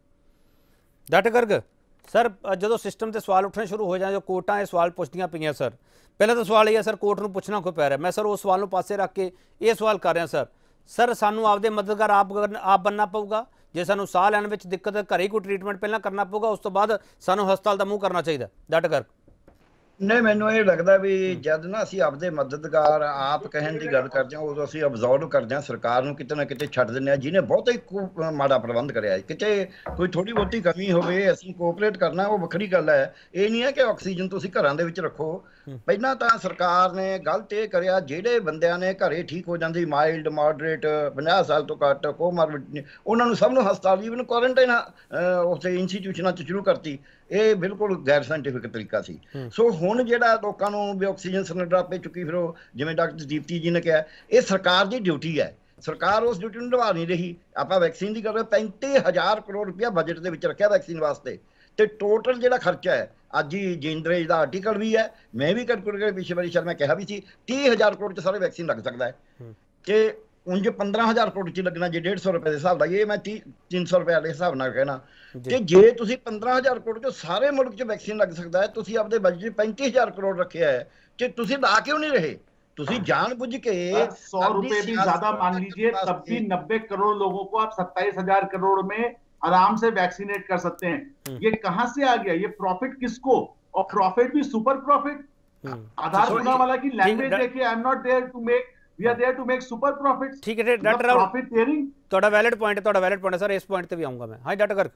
A: ਡਾਕਟਰ ਗਰਗ ਸਰ, ਜਦੋਂ ਸਿਸਟਮ ਤੇ ਸਵਾਲ ਉੱਠਣੇ ਸ਼ੁਰੂ ਹੋ ਜਾਣ, ਜੋ ਕੋਰਟਾਂ ਇਹ ਸਵਾਲ ਪੁੱਛਦੀਆਂ ਪਈਆਂ ਸਰ, ਪਹਿਲਾਂ ਤਾਂ ਸਵਾਲ ਇਹ ਹੈ ਸਰ ਕੋਰਟ ਨੂੰ ਪੁੱਛਣਾ ਕਿਉਂ ਪੈ ਰਿਹਾ? ਮੈਂ ਸਰ ਉਸ ਸਵਾਲ ਨੂੰ ਪਾਸੇ ਰੱਖ ਕੇ ਇਹ ਸਵਾਲ ਕਰ ਰਿਹਾ ਸਰ ਸਾਨੂੰ ਆਪਦੇ ਮਦਦਗਾਰ ਆਪ ਬਣਨਾ ਪਊਗਾ? ਜੇ ਸਾਨੂੰ ਸਾਹ ਲੈਣ ਵਿੱਚ ਦਿੱਕਤ ਹੈ, ਘਰੇ ਕੋਈ ਟ੍ਰੀਟਮੈਂਟ ਪਹਿਲਾਂ ਕਰਨਾ ਪਊਗਾ, ਉਸ ਤੋਂ ਬਾਅਦ ਸਾਨੂੰ ਹਸਪਤਾਲ ਦਾ ਮੂੰਹ ਕਰਨਾ ਚਾਹੀਦਾ? ਡਾਕਟਰ ਗਰਗ
C: ਨਹੀਂ, ਮੈਨੂੰ ਇਹ ਲੱਗਦਾ ਵੀ ਜਦ ਨਾ ਅਸੀਂ ਆਪਦੇ ਮਦਦਗਾਰ ਆਪ ਕਹਿਣ ਦੀ ਗੱਲ ਕਰਦੇ ਹਾਂ, ਉਦੋਂ ਅਸੀਂ ਅਬਜ਼ਰਵ ਕਰਦੇ ਹਾਂ ਸਰਕਾਰ ਨੂੰ ਕਿਤੇ ਨਾ ਕਿਤੇ ਛੱਡ ਦਿੰਦੇ ਹਾਂ ਜਿਹਨੇ ਬਹੁਤ ਹੀ ਮਾੜਾ ਪ੍ਰਬੰਧ ਕਰਿਆ ਹੈ। ਕਿਤੇ ਕੋਈ ਥੋੜੀ ਬਹੁਤੀ ਕਮੀ ਹੋਵੇ, ਅਸੀਂ ਕੋਆਪਰੇਟ ਕਰਨਾ, ਉਹ ਵੱਖਰੀ ਗੱਲ ਹੈ। ਇਹ ਨਹੀਂ ਹੈ ਕਿ ਆਕਸੀਜਨ ਤੁਸੀਂ ਘਰਾਂ ਦੇ ਵਿੱਚ ਰੱਖੋ। ਪਹਿਲਾਂ ਤਾਂ ਸਰਕਾਰ ਨੇ ਗਲਤ ਇਹ ਕਰਿਆ, ਜਿਹੜੇ ਬੰਦਿਆਂ ਨੇ ਘਰੇ ਠੀਕ ਹੋ ਜਾਂਦੀ, ਮਾਈਲਡ ਮਾਡਰੇਟ 50 ਸਾਲ ਤੋਂ ਘੱਟ ਕੋਮੋਰਬਿਡ, ਉਹਨਾਂ ਨੂੰ ਸਭ ਨੂੰ ਹਸਪਤਾਲ ਈਵਨ ਕੁਆਰੰਟਾਈਨ ਉੱਥੇ ਇੰਸਟੀਟਿਊਸ਼ਨਾਂ 'ਚ ਸ਼ੁਰੂ ਕਰਤੀ। ਇਹ ਬਿਲਕੁਲ ਗੈਰ ਸਾਇੰਟਿਫਿਕ ਤਰੀਕਾ ਸੀ। ਸੋ ਹੁਣ ਜਿਹੜਾ ਲੋਕਾਂ ਨੂੰ ਵੀ ਆਕਸੀਜਨ ਸਿਲੰਡਰ ਆਪੇ ਚੁੱਕੀ ਫਿਰੋ, ਜਿਵੇਂ ਡਾਕਟਰ ਦੀਪਤੀ ਜੀ ਨੇ ਕਿਹਾ, ਇਹ ਸਰਕਾਰ ਦੀ ਡਿਊਟੀ ਹੈ। ਸਰਕਾਰ ਉਸ ਡਿਊਟੀ ਨੂੰ ਨਿਭਾ ਨਹੀਂ ਰਹੀ। ਆਪਾਂ ਵੈਕਸੀਨ ਦੀ ਗੱਲ 35,000 ਕਰੋੜ ਰੁਪਇਆ ਬਜਟ ਦੇ ਵਿੱਚ ਰੱਖਿਆ ਵੈਕਸੀਨ ਵਾਸਤੇ, ਤੇ ਟੋਟਲ ਜਿਹੜਾ ਖਰਚਾ ਹੈ, ਅੱਜ ਹੀ ਜੇਂਦਰੇ ਦਾ ਆਰਟੀਕਲ ਵੀ ਹੈ, ਮੈਂ ਵੀ ਕੈਲਕੂਲੇਟ ਪਿਛਲੇ ਵਾਰੀ ਸ਼ਾਇਦ ਮੈਂ ਕਿਹਾ ਵੀ ਸੀ 30,000 ਕਰੋੜ 'ਚ ਸਾਰੇ ਵੈਕਸੀਨ ਲੱਗ ਸਕਦਾ ਹੈ। ਕਿ ਉਂਝ 15,000 ਕਰੋੜ 'ਚ ਲੱਗਣਾ ਜੇ 150 ਰੁਪਏ ਦੇ ਹਿਸਾਬ ਨਾਲ, ਇਹ ਮੈਂ 300 ਰੁਪਏ ਵਾਲੇ ਹਿਸਾਬ ਨਾਲ ਕਹਿਣਾ ਕਿ ਜੇ ਤੁਸੀਂ 15,000 ਕਰੋੜ 'ਚ ਸਾਰੇ ਮੁਲਕ 'ਚ ਵੈਕਸੀਨ ਲੱਗ ਸਕਦਾ ਹੈ, ਤੁਸੀਂ ਆਪਦੇ ਬਜਟ 35,000 ਕਰੋੜ ਰੱਖਿਆ ਹੈ ਕਿ ਤੁਸੀਂ ਲਾ ਕਿਉਂ नहीं रहे? ਤੁਸੀਂ जानबूझ के
D: 100 रुपए भी ज्यादा मान लीजिए, तब भी 90 करोड़ लोगों को आप 27,000 करोड़ में आराम से वैक्सीनेट कर सकते हैं। ये कहां से आ गया? ये प्रॉफिट किसको? और प्रॉफिट भी सुपर प्रॉफिट। आधार पूना वाला की लैंग्वेज देखिए, I am not there to make, we are there to make super profit.
A: ठीक है डॉक्टर राहुल,
D: प्रॉफिट शेयरिंग
A: ਤੁਹਾਡਾ ਵੈਲਿਡ ਪੁਆਇੰਟ ਹੈ ਸਰ, ਇਸ ਪੁਆਇੰਟ ਤੇ ਵੀ ਆਉਂਗਾ ਮੈਂ। ਹਾਂ ਡਾਕਟਰ ਗਰਗ।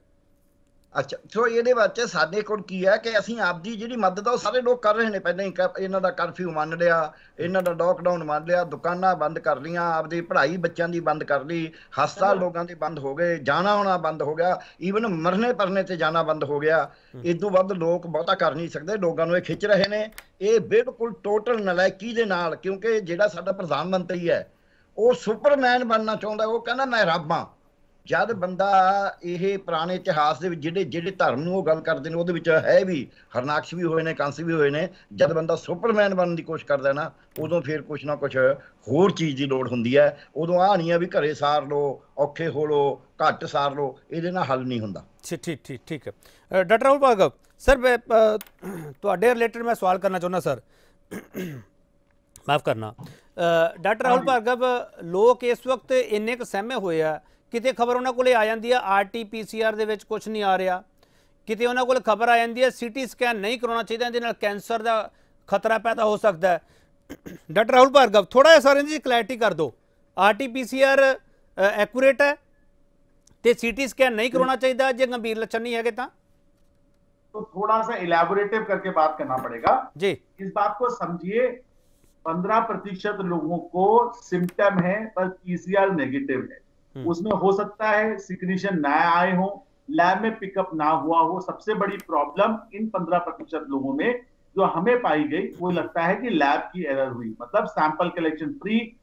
C: ਅੱਛਾ, ਸੋ ਇਹਦੇ ਵਿੱਚ ਸਾਡੇ ਕੋਲ ਕੀ ਹੈ ਕਿ ਅਸੀਂ ਆਪਦੀ ਜਿਹੜੀ ਮਦਦ ਆ ਉਹ ਸਾਰੇ ਲੋਕ ਕਰ ਰਹੇ ਨੇ। ਪਹਿਲਾਂ ਹੀ ਇਹਨਾਂ ਦਾ ਕਰਫਿਊ ਮੰਨ ਲਿਆ, ਇਹਨਾਂ ਦਾ ਲੋਕਡਾਊਨ ਮੰਨ ਲਿਆ, ਦੁਕਾਨਾਂ ਬੰਦ ਕਰ ਲਈਆਂ, ਆਪਦੀ ਪੜ੍ਹਾਈ ਬੱਚਿਆਂ ਦੀ ਬੰਦ ਕਰ ਲਈ, ਹਸਪਤਾਲ ਲੋਕਾਂ ਦੇ ਬੰਦ ਹੋ ਗਏ, ਜਾਣਾ ਆਉਣਾ ਬੰਦ ਹੋ ਗਿਆ, ਈਵਨ ਮਰਨੇ ਪਰਨੇ ਤੇ ਜਾਣਾ ਬੰਦ ਹੋ ਗਿਆ। ਇਸ ਤੋਂ ਵੱਧ ਲੋਕ ਬਹੁਤਾ ਕਰ ਨਹੀਂ ਸਕਦੇ, ਲੋਕਾਂ ਨੂੰ ਇਹ ਖਿੱਚ ਰਹੇ ਨੇ। ਇਹ ਬਿਲਕੁਲ ਟੋਟਲ ਨਲਾਇਕੀ ਦੇ ਨਾਲ, ਕਿਉਂਕਿ ਜਿਹੜਾ ਸਾਡਾ ਪ੍ਰਧਾਨ ਮੰਤਰੀ ਹੈ ਉਹ ਸੁਪਰਮੈਨ ਬਣਨਾ ਚਾਹੁੰਦਾ। ਉਹ ਕਹਿੰਦਾ ਮੈਂ ਰੱਬ ਹਾਂ। ਜਦ ਬੰਦਾ ਇਹ ਪੁਰਾਣੇ ਇਤਿਹਾਸ ਦੇ ਵਿੱਚ ਜਿਹੜੇ ਧਰਮ ਨੂੰ ਉਹ ਗੱਲ ਕਰਦੇ ਨੇ, ਉਹਦੇ ਵਿੱਚ ਹੈ ਵੀ ਹਰਨਾਕਸ਼ ਵੀ ਹੋਏ ਨੇ, ਕੰਸ ਵੀ ਹੋਏ ਨੇ। ਜਦ ਬੰਦਾ ਸੁਪਰਮੈਨ ਬਣਨ ਦੀ ਕੋਸ਼ਿਸ਼ ਕਰਦਾ ਨਾ, ਉਦੋਂ ਫਿਰ ਕੁਛ ਨਾ ਕੁਛ ਹੋਰ ਚੀਜ਼ ਦੀ ਲੋੜ ਹੁੰਦੀ ਹੈ। ਉਦੋਂ ਆਹ ਨਹੀਂ ਆ ਵੀ ਘਰੇ ਸਾਰ ਲਓ, ਔਖੇ ਹੋ ਲਓ, ਘੱਟ ਸਾਰ ਲਓ, ਇਹਦੇ ਨਾਲ ਹੱਲ ਨਹੀਂ ਹੁੰਦਾ।
A: ਠੀਕ ਹੈ ਡਾਕਟਰ ਰਾਹੁਲ ਭਾਰਗਵ ਸਰ, ਤੁਹਾਡੇ ਰਿਲੇਟਡ ਮੈਂ ਸਵਾਲ ਕਰਨਾ ਚਾਹੁੰਦਾ ਸਰ, ਮਾਫ ਕਰਨਾ ਡਾਕਟਰ ਰਾਹੁਲ ਭਾਰਗਵ। ਲੋਕ ਇਸ ਵਕਤ ਇੰਨੇ ਕੁ ਸਹਿਮੇ ਹੋਏ ਆ, ਕਿਤੇ ਖਬਰ ਉਹਨਾਂ ਕੋਲੇ ਆ ਜਾਂਦੀ ਆ RT-PCR ਦੇ ਵਿੱਚ ਕੁਝ ਨਹੀਂ ਆ ਰਿਹਾ, ਕਿਤੇ ਉਹਨਾਂ ਕੋਲ ਖਬਰ ਆ ਜਾਂਦੀ ਹੈ ਸੀਟੀ ਸਕੈਨ ਨਹੀਂ ਕਰਾਉਣਾ ਚਾਹੀਦਾ, ਇਹਦੇ ਨਾਲ ਕੈਂਸਰ ਦਾ ਖਤਰਾ ਪੈਦਾ ਹੋ ਸਕਦਾ ਹੈ। ਡਾਕਟਰ ਰਾਹੁਲ ਭਾਰਗਵ, ਥੋੜਾ ਜਿਹਾ ਸਰ ਇਹਦੀ ਕਲੈਰਿਟੀ ਕਰ ਦਿਓ, RT-PCR ਐਕੂਰੇਟ ਹੈ ਤੇ सीटी स्कैन नहीं करवाना चाहिए जो गंभीर लक्षण नहीं है?
D: तो थोड़ा सा इलेबोरेटिव करके बात करना पड़ेगा
A: जी।
D: इस बात को समझिए, 15% लोगों को सिम्टम है पर PCR नेगेटिव है। उसमें हो सकता है सिक्रीशन ना आए हो, लैब में पिकअप ना हुआ हो। सबसे बड़ी प्रॉब्लम इन 15% लोगों में जो हमें पाई गई वो लगता है कि लैब की एरर हुई, मतलब sample collection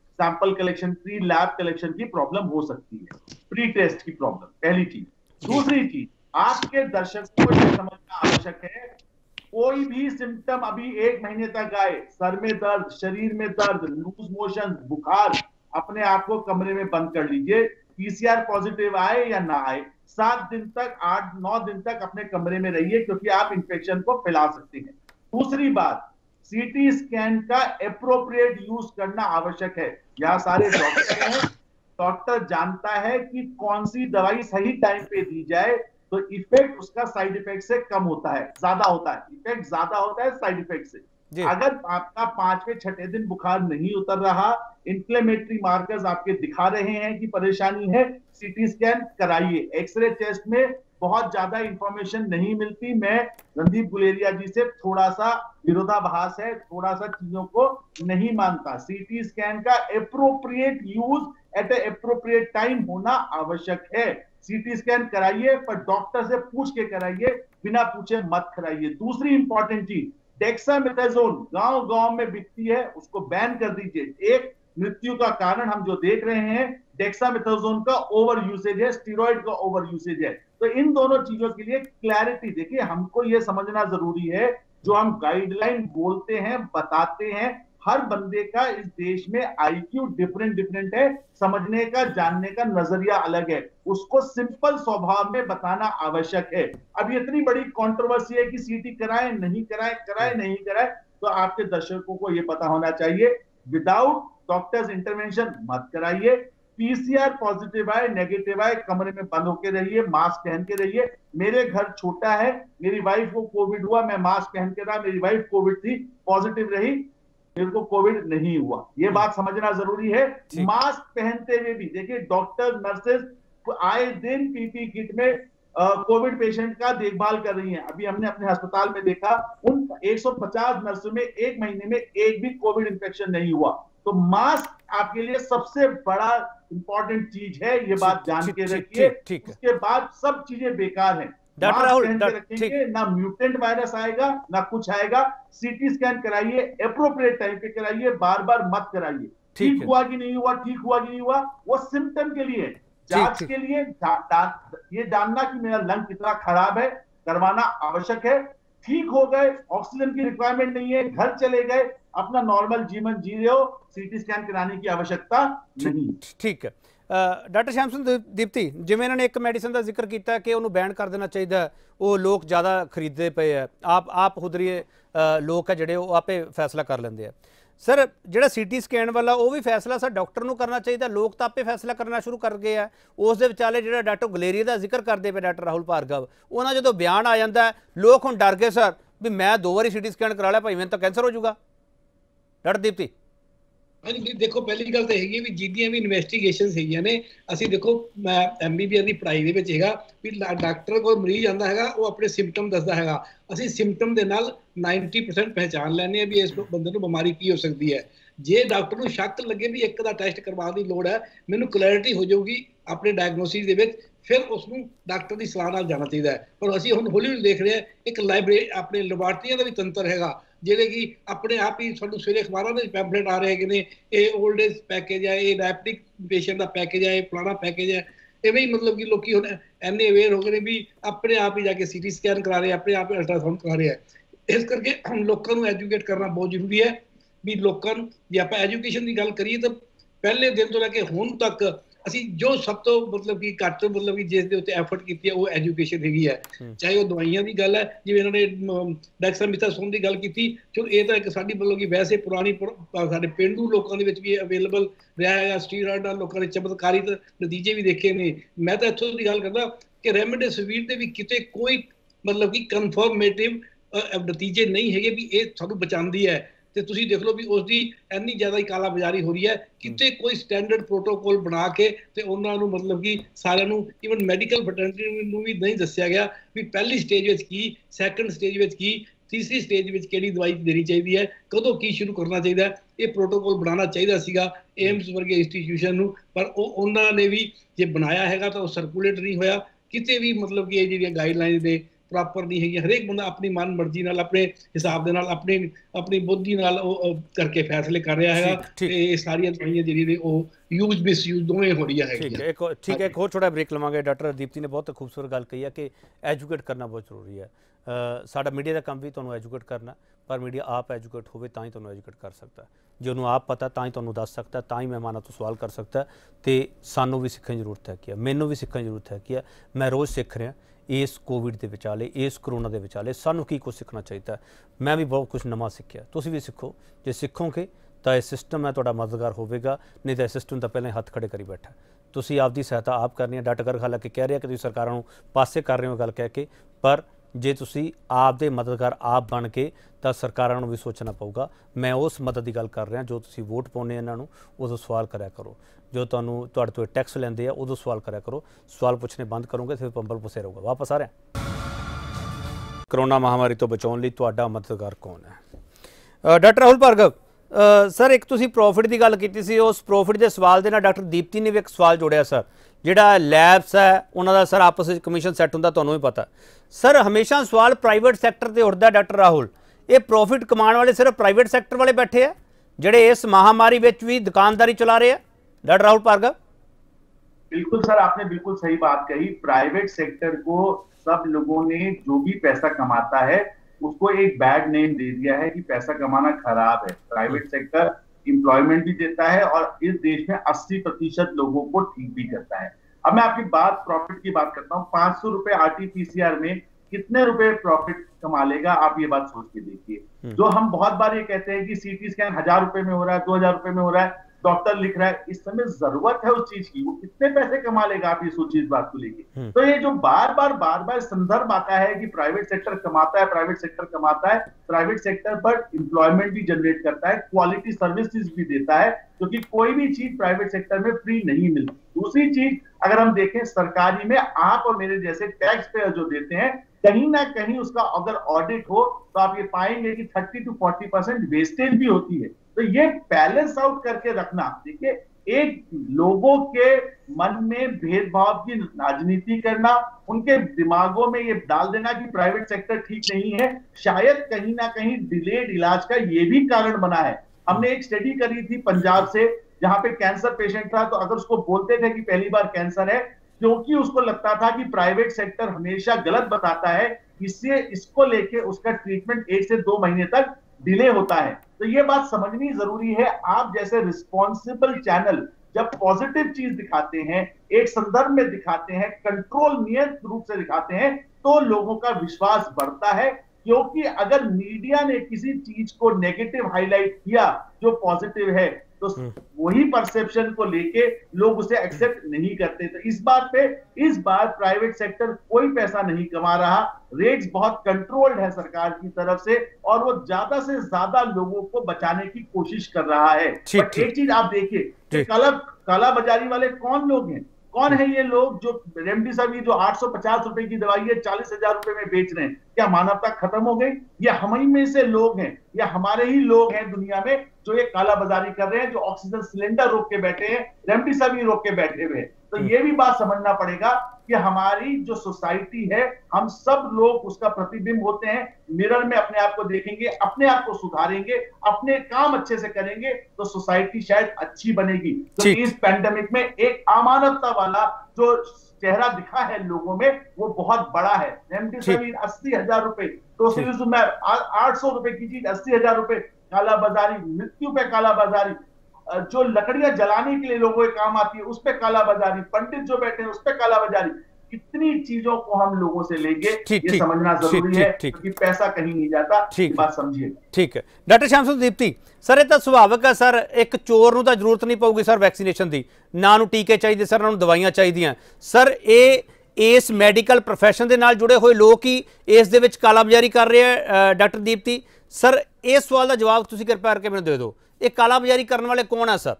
D: pre lab collection की प्रॉब्लम हो सकती है, प्री टेस्ट की प्रॉब्लम, पहली चीज। दूसरी चीज, आपके दर्शकों को यह समझना आवश्यक है, कोई भी सिम्टम अभी 1 महीने तक आए, सर में दर्द, शरीर में दर्द, लूज मोशन, बुखार, अपने आप को कमरे में बंद कर लीजिए। PCR पॉजिटिव आए या ना आए, 7 दिन तक 8-9 दिन तक अपने कमरे में रहिए, क्योंकि आप इंफेक्शन को फैला सकते हैं। दूसरी बात, सीटी स्कैन का एप्रोप्रिएट यूज करना आवश्यक है। यहाँ सारे डॉक्टर हैं, डॉक्टर जानता है कि कौन सी दवाई सही टाइम पे दी जाए तो इफेक्ट उसका साइड इफेक्ट से कम होता है, ज्यादा होता है, इफेक्ट ज्यादा होता है साइड इफेक्ट से। अगर आपका 5वें-6ठे दिन बुखार नहीं उतर रहा, इंफ्लेमेटरी मार्कर्स आपके दिखा रहे हैं कि परेशानी है, सीटी स्कैन कराइए। एक्सरे टेस्ट में बहुत ज्यादा इंफॉर्मेशन नहीं मिलती। मैं रणदीप गुलेरिया जी से थोड़ा सा विरोधाभास है, थोड़ा सा चीजों को नहीं मानता। सीटी स्कैन का appropriate use at appropriate time होना आवश्यक है। सीटी स्कैन कराइए, पर डॉक्टर से पूछ के कराइए, बिना पूछे मत कराइए। दूसरी इंपॉर्टेंट चीज, डेक्सामेथासोन गांव-गांव में बिकती है, उसको बैन कर दीजिए। एक मृत्यु का कारण हम जो देख रहे हैं डेक्सामेथासोन का ओवर यूसेज है, स्टीरॉइड का ओवर यूसेज है। तो इन दोनों चीजों के लिए क्लैरिटी, देखिए हमको ये समझना जरूरी है, जो हम गाइडलाइन बोलते हैं, बताते हैं, हर बंदे का इस देश में IQ डिफरेंट है, समझने का, जानने का नजरिया अलग है, उसको सिंपल स्वभाव में बताना आवश्यक है। अब इतनी बड़ी कंट्रोवर्सी है कि सीटी कराएं नहीं कराएं नहीं कराएं, तो आपके दर्शकों को यह पता होना चाहिए, विदाउट डॉक्टर्स इंटरवेंशन मत कराइए। PCR पॉजिटिव आए, नेगेटिव आए, कमरे में बंद होकर रहिए, मास्क पहन के रहिए। मेरे घर छोटा है, मेरी वाइफ को कोविड हुआ, मैं मास्क पहन के रहा, मेरी वाइफ कोविड थी, पॉजिटिव रही, मेरे को कोविड नहीं हुआ। ये बात समझना जरूरी है। मास्क पहनते हुए भी देखिए, डॉक्टर नर्सेज आए दिन PPE किट में कोविड पेशेंट का देखभाल कर रही हैं। अभी हमने अपने अस्पताल में देखा, उन 150 नर्सों में 1 महीने में एक भी कोविड इंफेक्शन नहीं हुआ। तो मास्क आपके लिए सबसे बड़ा इंपॉर्टेंट चीज है, ये बात जान के रखिए। उसके बाद सब चीजें बेकार हैं।
A: डॉक्टर राहुल,
D: रखेंगे ना म्यूटेंट वायरस आएगा ना कुछ आएगा। सीटी स्कैन कराइए, एप्रोप्रिएट टाइम पे कराइए, बार बार मत कराइए। ठीक हुआ कि नहीं हुआ, ठीक हुआ कि नहीं हुआ, वो सिम्टम के लिए, जांच के लिए, ये जानना कि मेरा लंग कितना खराब है, करवाना आवश्यक है। ठीक हो गए, ऑक्सीजन की रिक्वायरमेंट नहीं है, घर चले गए, अपना नॉर्मल जीवन जी रहे हो, सीटी स्कैन कराने की आवश्यकता नहीं।
A: ठीक है डॉक्टर श्याम सिंह दीप्ति, जिवें इन्होंने एक मेडिसिन का जिक्र किया कि उन्होंने बैन कर देना चाहिए, वो लोग ज़्यादा खरीदते पे है, आप खुदरी लोग है जोड़े आपे फैसला कर लेंगे हैं। सर जो सीटी स्कैन वाला वो भी फैसला सर डॉक्टर को करना चाहिए, लोग तो आपे फैसला करना शुरू कर गए हैं। उस दे विचाले जो डॉक्टर गुलेरिया का जिक्र करते पे डॉक्टर राहुल भार्गव, उन्होंने जो बयान आ जाता है, लोग हम डर गए सर भी मैं 2 बार सीटी स्कैन करा लिया भाई मैंने तो कैंसर हो जाऊगा। डॉक्टर दीप्ति
E: हाँ जी, देखो पहली गल तो है भी जिद्दियां भी इन्वेस्टिगेशन है ने, असी देखो मैं MBBS की पढ़ाई दे विच हैगा भी डॉक्टर को मरीज आंदा हैगा वो अपने सिम्पटम दसदा हैगा, असी सिम्पटम दे नाल 90% पहचान लैने भी इस बंदे नूं बीमारी की हो सकती है। जे डॉक्टर नूं शक लगे भी एक दा टेस्ट करवाने की लोड़ है, मैनूं क्लैरिटी हो जाऊगी अपने डायग्नोसिस दे विच, फिर उसनूं डॉक्टर की सलाह नाल जाना चाहिए। पर असी हुण हौली देख रहे हैं एक लाइब्रेरी अपने लैबोरेटरियां का भी तंत्र हैगा ਜਿਹੜੇ कि अपने आप ही ਸਾਨੂੰ ਸਵੇਰੇ ਅਖਬਾਰਾਂ ਦੇ ਪੈਂਫਲੇਟ ਆ ਰਹੇ ਨੇ, ਇਹ 올ਡ ਏਜ ਪੈਕੇਜ ਹੈ, ਇਹ ਡਾਇਬਟਿਕ ਪੇਸ਼ੈਂਟ ਦਾ ਪੈਕੇਜ ਹੈ, ਇਹ ਫਲਾਣਾ ਪੈਕੇਜ ਹੈ। ਇਵੇਂ ਹੀ मतलब कि ਲੋਕੀ ਹੁਣ ਐਨੇ ਅਵੇਅਰ ਹੋ ਗਏ ਨੇ ਵੀ ਆਪਣੇ ਆਪ ਹੀ ਜਾ ਕੇ ਸੀਟੀ ਸਕੈਨ ਕਰਾ ਰਹੇ, ਆਪਣੇ ਆਪ ਹੀ ਅਲਟਰਾਸਾਊਂਡ ਕਰਾ ਰਹੇ ਹੈ। ਇਸ ਕਰਕੇ ਲੋਕਾਂ ਨੂੰ ਐਜੂਕੇਟ ਕਰਨਾ ਬਹੁਤ ਜ਼ਰੂਰੀ ਹੈ ਵੀ ਲੋਕਾਂ ਨੂੰ, ਜੇ ਆਪਾਂ ਐਜੂਕੇਸ਼ਨ ਦੀ ਗੱਲ ਕਰੀਏ ਤਾਂ ਪਹਿਲੇ ਦਿਨ ਤੋਂ ਲੈ ਕੇ ਹੁਣ ਤੱਕ ਅਸੀਂ ਜੋ ਸਭ ਤੋਂ मतलब कि ਘੱਟ मतलब कि ਜਿਸ ਦੇ ਉੱਤੇ ਐਫਰਟ ਕੀਤੀ ਹੈ ਉਹ ਐਜੂਕੇਸ਼ਨ ਹੈਗੀ ਹੈ। ਚਾਹੇ ਉਹ ਦਵਾਈਆਂ ਦੀ ਗੱਲ ਹੈ, ਜਿਵੇਂ ਇਹਨਾਂ ਨੇ ਡੈਕਸਾਮੇਥਾਸੋਨ ਦੀ ਗੱਲ ਕੀਤੀ, ਚਲੋ ਇਹ ਤਾਂ ਇੱਕ ਸਾਡੀ मतलब कि ਵੈਸੇ ਪੁਰਾਣੀ ਸਾਡੇ ਪੇਂਡੂ ਲੋਕਾਂ ਦੇ ਵਿੱਚ ਵੀ ਅਵੇਲੇਬਲ ਰਿਹਾ ਹੈ। ਸਟੀਰੋਇਡ ਨਾਲ ਲੋਕਾਂ ਨੇ ਚਮਤਕਾਰੀ ਨਤੀਜੇ ਵੀ ਦੇਖੇ ਨੇ। ਮੈਂ ਤਾਂ ਇੱਥੋਂ ਦੀ ਗੱਲ ਕਰਦਾ ਕਿ ਰੈਮਡੇਸਿਵੀਰ ਦੇ ਵੀ ਕਿਤੇ ਕੋਈ मतलब कि ਕਨਫਰਮੇਟਿਵ ਨਤੀਜੇ ਨਹੀਂ ਹੈਗੇ ਵੀ ਇਹ ਸਾਨੂੰ ਬਚਾਉਂਦੀ ਹੈ। ਤੇ ਤੁਸੀਂ ਦੇਖ ਲਓ ਵੀ ਉਸ ਦੀ ਇੰਨੀ ਜ਼ਿਆਦਾ ਹੀ ਕਾਲਾ ਬਾਜ਼ਾਰੀ ਹੋ ਰਹੀ ਹੈ, ਕਿਤੇ ਕੋਈ ਸਟੈਂਡਰਡ ਪ੍ਰੋਟੋਕੋਲ ਬਣਾ ਕੇ ਤੇ ਉਹਨਾਂ ਨੂੰ ਮਤਲਬ ਕਿ ਸਾਰਿਆਂ ਨੂੰ ਈਵਨ ਮੈਡੀਕਲ ਫੈਟਰਨਿਟੀ ਨੂੰ ਵੀ ਨਹੀਂ ਦੱਸਿਆ ਗਿਆ ਵੀ ਪਹਿਲੀ ਸਟੇਜ ਵਿੱਚ ਕੀ, ਸੈਕੰਡ ਸਟੇਜ ਵਿੱਚ ਕੀ, तीसरी स्टेज में केड़ी दवाई देनी चाहिए है, कदों की शुरू करना चाहिए है, ये प्रोटोकॉल बनाना चाहिए सीगा एम्स वर्गे इंस्टीट्यूशन नूं, पर उन्होंने भी जे बनाया हैगा तो सर्कुलेट नहीं होया किते भी, मतलब कि ये जिहड़ियां गाइडलाइन दे प्रॉपर नहीं है। हरेक बंदा अपनी मन मर्जी नाल अपने हिसाब दे नाल अपनी बुद्धि नाल करके फैसले कर रहा है ते सारियां दवाइयां जिहड़ी ने यूज मिसयूज दोवें हो रही है।
A: ठीक है, एक होर छोटा ब्रेक लवांगे। डॉक्टर दीप्ति ने बहुत खूबसूरत गल कही है कि एजुकेट करना बहुत जरूरी है। साडा मीडिया का काम भी तुहानूं एजुकेट करना, पर मीडिया आप एजुकेट होवे तां ही तुहानूं एजुकेट कर सकता है। जे उन्होंने आप पता तां ही तुहानूं दस सकता है, तां ही मेहमानां तो सवाल कर सकता है। तो सानूं भी सीखण दी जरूरत है कि मैनूं भी सीखण दी जरूरत है कि मैं रोज़ सीख रहा इस कोविड के विचाले, इस करोना के विचाले सानूं की कुछ सीखना चाहिए। मैं भी बहुत कुछ नवां सीखिया, तुसीं भी सीखो। जे सीखोगे तो यह सिस्टम है तुहाडा मददगार होवेगा, नहीं तो सिस्टम तो पहले हथ खड़े करी बैठा। तुसीं आपकी सहायता आप करनी है। डॉक्टर गर्ग हालांकि कह रहे हैं कि तुसीं सरकारां नूं पासे कर रहे हो गल कह के, पर जे तुसीं आपदे मददगार आप बन के तो सरकारां नूं भी सोचना पऊगा। मैं उस मदद की गल कर रहा जो तुसीं वोट पाउने इन्हां नूं उदों सवाल कराया करो, जो तुहानूं तुहाडे तो टैक्स लैंदे आ उदों सवाल कराया करो। सवाल पुछने बंद करोगे तो फिर पंबल पुसे रहूगा। वापस आ रहे हैं। करोना महामारी तो बचाने लई तुहाडा मददगार कौन है? डॉक्टर राहुल भार्गव सर, एक तुसीं प्रॉफिट की गल कीती सी, उस प्रॉफिट के सवाल दे नाल डॉक्टर दीप्ति ने भी एक सवाल जोड़िया सर, जिहड़ा लैब्स है उन्होंने सर आपस में कमीशन सैट होंदा, तुहानूं भी पता सर। हमेशा सवाल प्राइवेट सैक्टर ते उठदा डॉक्टर राहुल, ये प्रॉफिट कमाने वाले सिर्फ प्राइवेट सैक्टर वाले बैठे हैं जिहड़े इस महामारी विच भी दुकानदारी चला रहे हैं? डॉक्टर राहुल भार्गव
D: बिल्कुल सर, आपने बिल्कुल सही बात कही। प्राइवेट सेक्टर को सब लोगों ने जो भी पैसा कमाता है उसको एक बैड नेम दे दिया है कि पैसा कमाना खराब है। प्राइवेट सेक्टर एम्प्लॉयमेंट भी देता है और इस देश में 80% लोगों को ठीक भी करता है। अब मैं आपकी बात प्रॉफिट की बात करता हूँ। 500 रुपए RT-PCR में कितने रुपए प्रॉफिट कमा लेगा, आप ये बात सोच के देखिए। जो हम बहुत बार ये कहते हैं कि CT स्कैन 1000 रुपए में हो रहा है, 2000 रुपए में हो रहा है, डॉक्टर लिख रहा है, इस समय जरूरत है उस चीज की, वो कितने पैसे कमा लेगा, आप ये सोचिए इस बात को लेके। तो ये जो बार बार संदर्भ आता है कि प्राइवेट सेक्टर कमाता है, प्राइवेट सेक्टर कमाता है, प्राइवेट सेक्टर पर एम्प्लॉयमेंट भी जनरेट करता है, क्वालिटी सर्विसेज भी देता है, क्योंकि कोई भी चीज प्राइवेट सेक्टर में फ्री नहीं मिलती। दूसरी चीज अगर हम देखें सरकारी में, आप और मेरे जैसे टैक्स पेयर जो देते हैं, कहीं ना कहीं उसका अगर ऑडिट हो तो आप ये पाएंगे कि 30 to 40% वेस्टेज भी होती है। तो ये बैलेंस आउट करके रखना, देखिए एक लोगों के मन में भेदभाव की राजनीति करना, उनके दिमागों में ये डाल देना कि प्राइवेट सेक्टर ठीक नहीं है, शायद कहीं ना कहीं डिलेड इलाज का ये भी कारण बना है। हमने एक स्टडी करी थी पंजाब से, जहां पे कैंसर पेशेंट था, तो अगर उसको बोलते थे कि पहली बार कैंसर है, क्योंकि उसको लगता था कि प्राइवेट सेक्टर हमेशा गलत बताता है, इससे इसको लेके उसका ट्रीटमेंट 1 से 2 महीने तक डिले होता है। तो ये बात समझनी जरूरी है। आप जैसे रिस्पॉन्सिबल चैनल जब पॉजिटिव चीज दिखाते हैं, एक संदर्भ में दिखाते हैं, कंट्रोल नियत रूप से दिखाते हैं, तो लोगों का विश्वास बढ़ता है। क्योंकि अगर मीडिया ने किसी चीज को नेगेटिव हाईलाइट किया जो पॉजिटिव है, तो वही परसेप्शन को लेके लोग उसे एक्सेप्ट नहीं करते। तो इस बात पे इस बार प्राइवेट सेक्टर कोई पैसा नहीं कमा रहा, रेट्स बहुत कंट्रोल्ड है सरकार की तरफ से, और वो ज्यादा से ज्यादा लोगों को बचाने की कोशिश कर रहा है। एक चीज आप देखिए, काला बाजारी वाले कौन लोग हैं, कौन है ये लोग जो रेमडेसिविर जो 850 रुपए की दवाई है 40,000 रुपए में बेच रहे हैं? क्या मानवता खत्म हो गई? ये हम ही में से लोग हैं, या हमारे ही लोग हैं दुनिया में जो ये काला बाजारी कर रहे हैं, जो ऑक्सीजन सिलेंडर रोक के बैठे हैं, रेमडेसिविर रोक के बैठे हुए। तो ये भी बात समझना पड़ेगा कि हमारी जो सोसाइटी है, हम सब लोग उसका प्रतिबिंब होते हैं। मिरर में अपने आप को देखेंगे, अपने आप को सुधारेंगे, अपने काम अच्छे से करेंगे, तो सोसाइटी शायद अच्छी बनेगी। तो इस पैंडेमिक में एक अमानवता वाला जो चेहरा दिखा है लोगों में, वो बहुत बड़ा है। रेमडेसिविर 80,000 रुपए, टोसिलिजुमैब 800 रुपए की चीज 80,000 रुपए, काला बाजारी, मृत्यु पे काला बाजारी, जो लकड़ियां जलाने के लिए लोगों के काम आती है उस पे काला बाजारी, पंडित जो बैठे हैं उस पे काला बाजारी। कितनी चीजों को हम लोगों से लेंगे, ये समझना जरूरी है, क्योंकि पैसा कहीं नहीं जाता। बात समझिए। ठीक है
A: डॉक्टर श्याम सुंदर दीप्ति सर, ये तो सुभाविक है सर, एक चोर नूं तां जरूरत नहीं पऊगी सर वैक्सीनेशन की, ना नूं टीके चाहिए सर, ना नूं दवाइयां चाहिए सर। ਇਸ ਮੈਡੀਕਲ ਪ੍ਰੋਫੈਸ਼ਨ ਦੇ ਨਾਲ ਜੁੜੇ ਹੋਏ ਲੋਕ ਹੀ ਇਸ ਦੇ ਵਿੱਚ ਕਾਲਾਬਾਜ਼ਾਰੀ ਕਰ ਰਹੇ ਆ? ਡਾਕਟਰ ਦੀਪਤੀ ਸਰ, ਇਸ ਸਵਾਲ ਦਾ ਜਵਾਬ ਤੁਸੀਂ ਕਿਰਪਾ ਕਰਕੇ ਮੈਨੂੰ ਦੇ ਦਿਓ, ਇਹ ਕਾਲਾਬਾਜ਼ਾਰੀ ਕਰਨ ਵਾਲੇ ਕੌਣ ਆ ਸਰ?